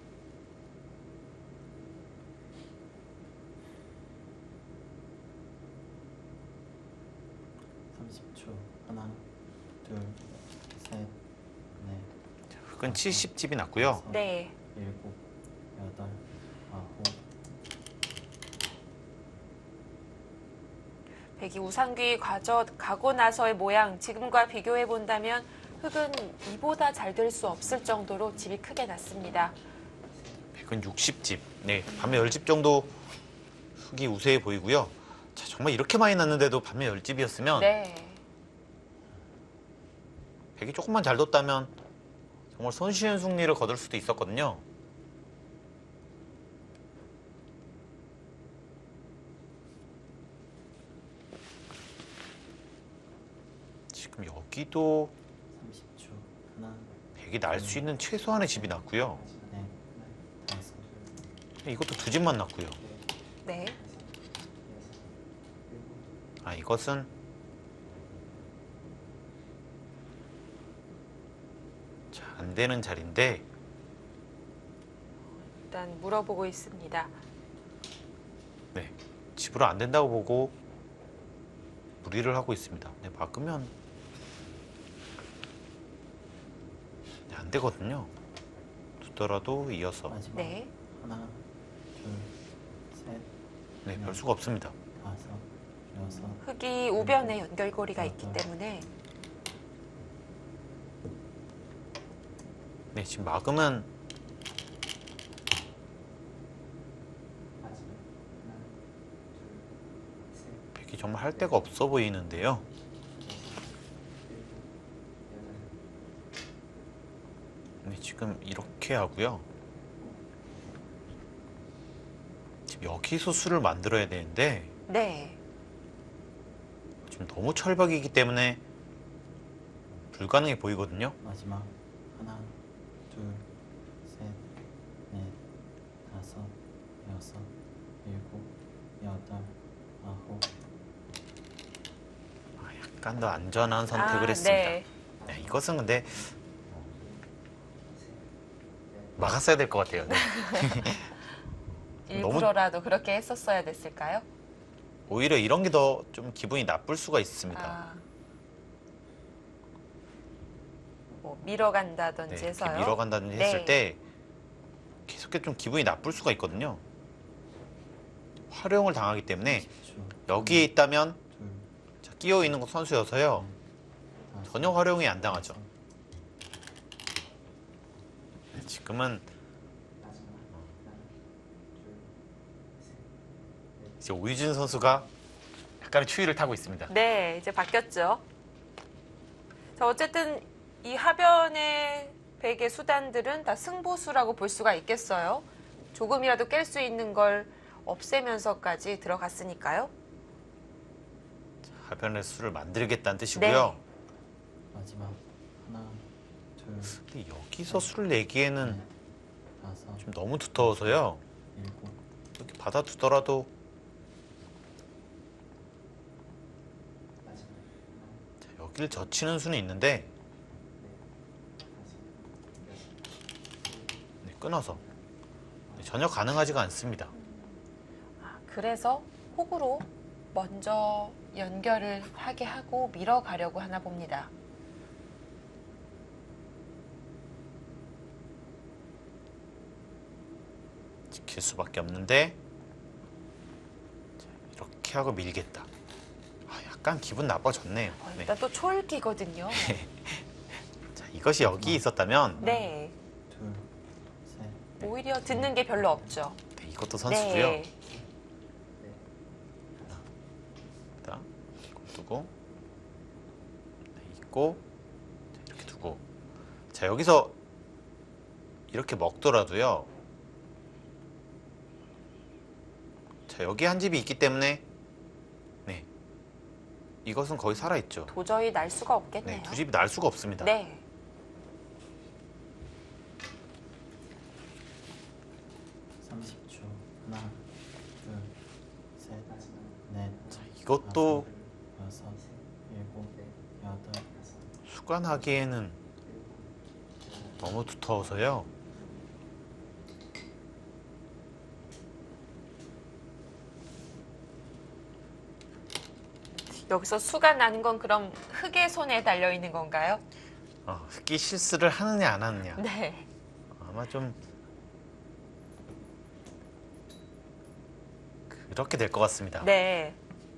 삼십 초. 하나, 둘, 셋, 넷, 흙은 70집이 났고요. 다섯, 네. 일곱, 여덟, 아홉, 백이 우상귀 가고 나서의 모양 지금과 비교해 본다면 흙은 이보다 잘 될 수 없을 정도로 집이 크게 났습니다. 흙은 60집. 네, 반면 10집 정도 흙이 우세해 보이고요. 자, 정말 이렇게 많이 났는데도 반면 10집이었으면 네. 백이 조금만 잘 뒀다면 정말 손쉬운 승리를 거둘 수도 있었거든요. 지금 여기도 30초. 하나, 백이 날 수 있는 최소한의 집이 났고요. 넷, 다섯, 이것도 두 집만 났고요. 네. 아, 이것은 자, 안 되는 자리인데 일단 물어보고 있습니다. 네, 집으로 안 된다고 보고 무리를 하고 있습니다. 네, 막으면 네, 안 되거든요. 두더라도 이어서 마지막. 네. 하나, 둘, 셋, 네, 별 수가 없습니다. 다섯, 여섯, 흙이 우변에 연결고리가 있기 때문에 네, 지금 막으면 백이 정말 할 데가 없어 보이는데요. 네, 지금 이렇게 하고요. 지금 여기서 수를 만들어야 되는데 네. 지금 너무 철벽이기 때문에 불가능해 보이거든요. 마지막. 하나, 둘, 셋, 넷, 다섯, 여섯, 일곱, 여덟, 아홉. 약간 더 안전한 선택을 했습니다. 네. 네, 이것은 근데 막았어야 될 것 같아요. 네. 일부러라도 그렇게 했었어야 됐을까요? 오히려 이런 게 더 좀 기분이 나쁠 수가 있습니다. 아. 뭐 밀어간다든지 네, 이렇게 해서요. 밀어간다든지 네. 했을 때 계속해서 좀 기분이 나쁠 수가 있거든요. 활용을 당하기 때문에 10초. 여기에 있다면 둘, 자, 끼어 있는 선수여서요. 다섯, 전혀 활용이 안 당하죠. 네, 지금은 이제 오유진 선수가 약간의 추위를 타고 있습니다. 네, 이제 바뀌었죠. 자, 어쨌든 이 하변의 백의 수단들은 다 승부수라고 볼 수가 있겠어요. 조금이라도 깰 수 있는 걸 없애면서까지 들어갔으니까요. 하변의 수를 만들겠다는 뜻이고요. 네. 마지막. 하나, 둘, 근데 여기서 수를 내기에는 넷, 다섯, 좀 너무 두터워서요. 일곱, 이렇게 받아두더라도 자, 여기를 젖히는 수는 있는데 네, 끊어서 네, 전혀 가능하지가 않습니다. 그래서 호구로 먼저 연결을 하게 하고 밀어가려고 하나 봅니다. 지킬 수밖에 없는데 자, 이렇게 하고 밀겠다. 아, 약간 기분 나빠졌네요. 네. 일단 또 초읽기거든요. 자, 이것이 여기 있었다면 네. 둘, 셋, 오히려 듣는 게 별로 없죠. 네, 이것도 선수고요. 네. 자, 이거 두고 네, 있고 자, 이렇게 두고 자, 여기서 이렇게 먹더라도요. 자, 여기 한 집이 있기 때문에 네, 이것은 거의 살아있죠. 도저히 날 수가 없겠네요. 네, 두 집이 날 수가 없습니다. 네. 30초. 하나, 둘, 셋, 넷, 이것도 다섯, 여섯, 일곱, 여덟, 수관하기에는 너무 두터워서요. 여기서 수가 나는 건 그럼 흙의 손에 달려 있는 건가요? 흑기 실수를 하느냐 안 하느냐 네. 아마 좀 그렇게 될 것 같습니다. 네.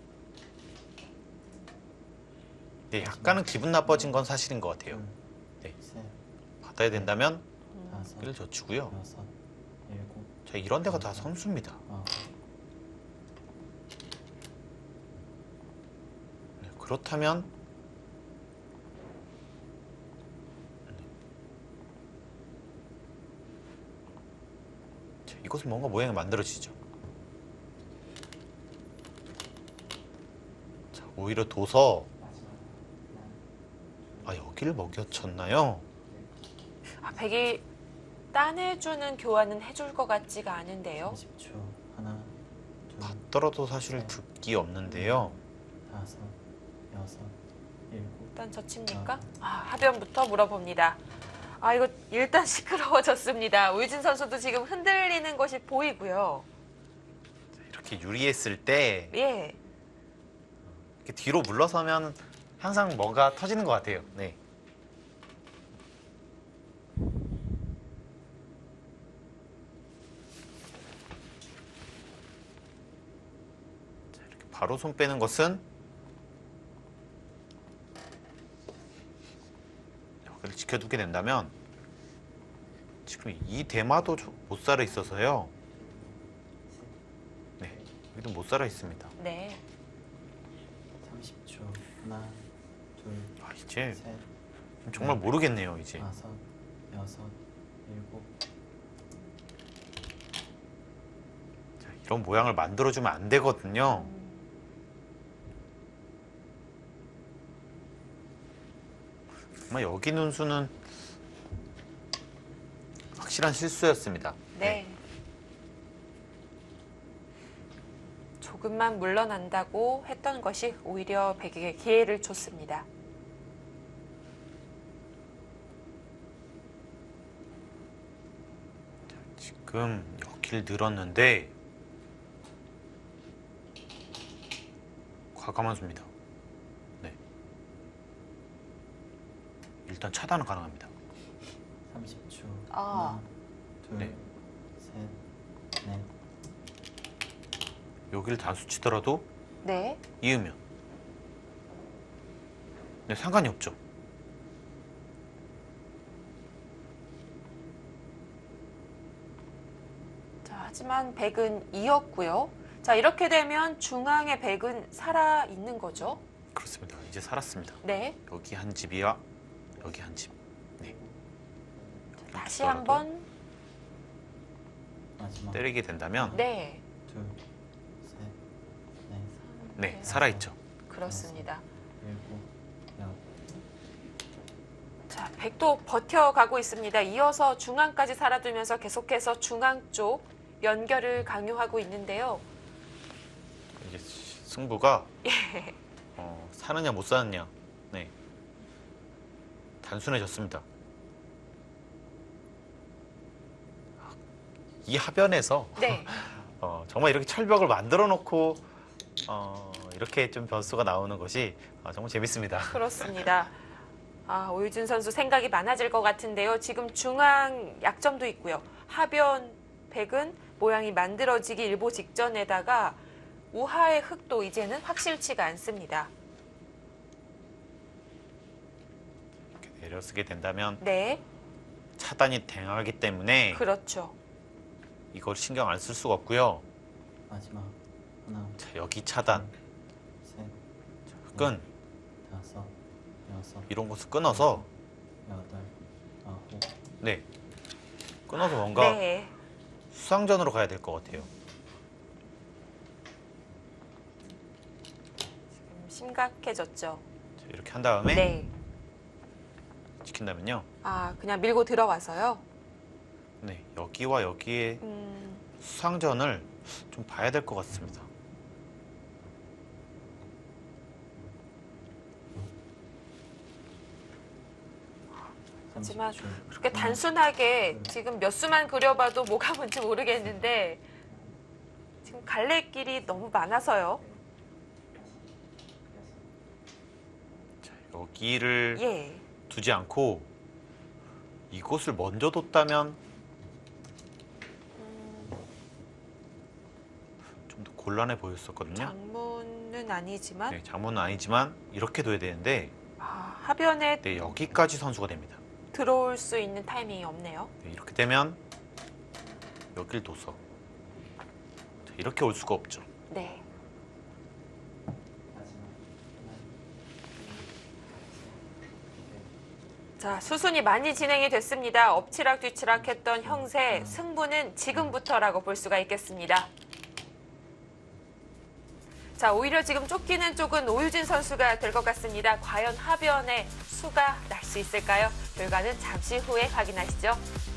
네, 약간은 기분 나빠진 건 사실인 것 같아요. 둘, 네, 셋, 받아야 된다면 다섯, 이를 젖히고요. 여섯, 일곱, 자, 이런 데가 다 선수입니다. 아홉. 네, 그렇다면 이곳은 뭔가 모양이 만들어지죠. 자, 오히려 둬서 여기를 먹여쳤나요? 백이 따내주는 교환은 해줄 것 같지가 않은데요. 30초. 하나, 둘, 받더라도 사실 득기 없는데요. 다섯, 여섯, 일곱. 일단 젖힙니까? 하변부터 물어봅니다. 이거 일단 시끄러워졌습니다. 오유진 선수도 지금 흔들리는 것이 보이고요. 이렇게 유리했을 때 예. 이렇게 뒤로 물러서면 항상 뭔가 터지는 것 같아요. 네. 자, 이렇게 바로 손 빼는 것은 여기를 지켜두게 된다면 지금 이 대마도 못 살아 있어서요. 네, 여기도 못 살아 있습니다. 네. 30초. 하나, 둘, 이제 셋, 정말 모르겠네요. 이제 다섯, 여섯, 일곱. 자, 이런 모양을 만들어주면 안 되거든요. 정말 여기 눈수는 확실한 실수였습니다. 네. 조금만 물러난다고 했던 것이 오히려 백에게 기회를 줬습니다. 지금 여기를 늘었는데 과감한 수입니다. 네. 일단 차단은 가능합니다. 30초. 아. 하나, 둘, 네. 셋, 넷. 여기를 단수 치더라도 네. 이으면 네, 상관이 없죠. 자, 하지만 백은 이었고요. 자, 이렇게 되면 중앙의 백은 살아 있는 거죠. 그렇습니다. 이제 살았습니다. 네. 여기 한 집이와 여기 한 집. 네. 다시 한번 마지막. 때리게 된다면 네. 둘, 셋, 넷, 네, 살아있죠. 그렇습니다. 일곱, 여덟. 자, 백도 버텨가고 있습니다. 이어서 중앙까지 살아두면서 계속해서 중앙 쪽 연결을 강요하고 있는데요. 이제 승부가 사느냐 못 사느냐. 네. 단순해졌습니다. 이 하변에서 네. 정말 이렇게 철벽을 만들어 놓고 이렇게 좀 변수가 나오는 것이 정말 재밌습니다. 그렇습니다. 오유진 선수 생각이 많아질 것 같은데요. 지금 중앙 약점도 있고요. 하변 백은 모양이 만들어지기 일보 직전에다가 우하의 흙도 이제는 확실치가 않습니다. 이렇게 내려쓰게 된다면 네, 차단이 당하기 때문에 그렇죠. 이걸 신경 안 쓸 수가 없고요. 마지막. 하나, 자, 여기 차단, 셋, 끈 다섯, 여섯, 이런 것을 끊어서 여덟, 아홉. 네 끊어서 뭔가 네, 수상전으로 가야 될 것 같아요. 지금 심각해졌죠. 자, 이렇게 한 다음에 네, 지킨다면요. 그냥 밀고 들어와서요. 네, 여기와 여기의 수상전을 좀 봐야 될 것 같습니다. 하지만 30초. 그렇게 단순하게 지금 몇 수만 그려봐도 뭐가 뭔지 모르겠는데 지금 갈래길이 너무 많아서요. 자, 여기를 예, 두지 않고 이곳을 먼저 뒀다면 좀 더 곤란해 보였었거든요. 장문은 아니지만 네, 장문은 아니지만 이렇게 둬야 되는데 하변에 네, 여기까지 선수가 됩니다. 들어올 수 있는 타이밍이 없네요. 네, 이렇게 되면 여길 둬서 자, 이렇게 올 수가 없죠. 네, 자, 수순이 많이 진행이 됐습니다. 엎치락 뒤치락 했던 형세, 승부는 지금부터라고 볼 수가 있겠습니다. 자, 오히려 지금 쫓기는 쪽은 오유진 선수가 될 것 같습니다. 과연 하변에 수가 날 수 있을까요? 결과는 잠시 후에 확인하시죠.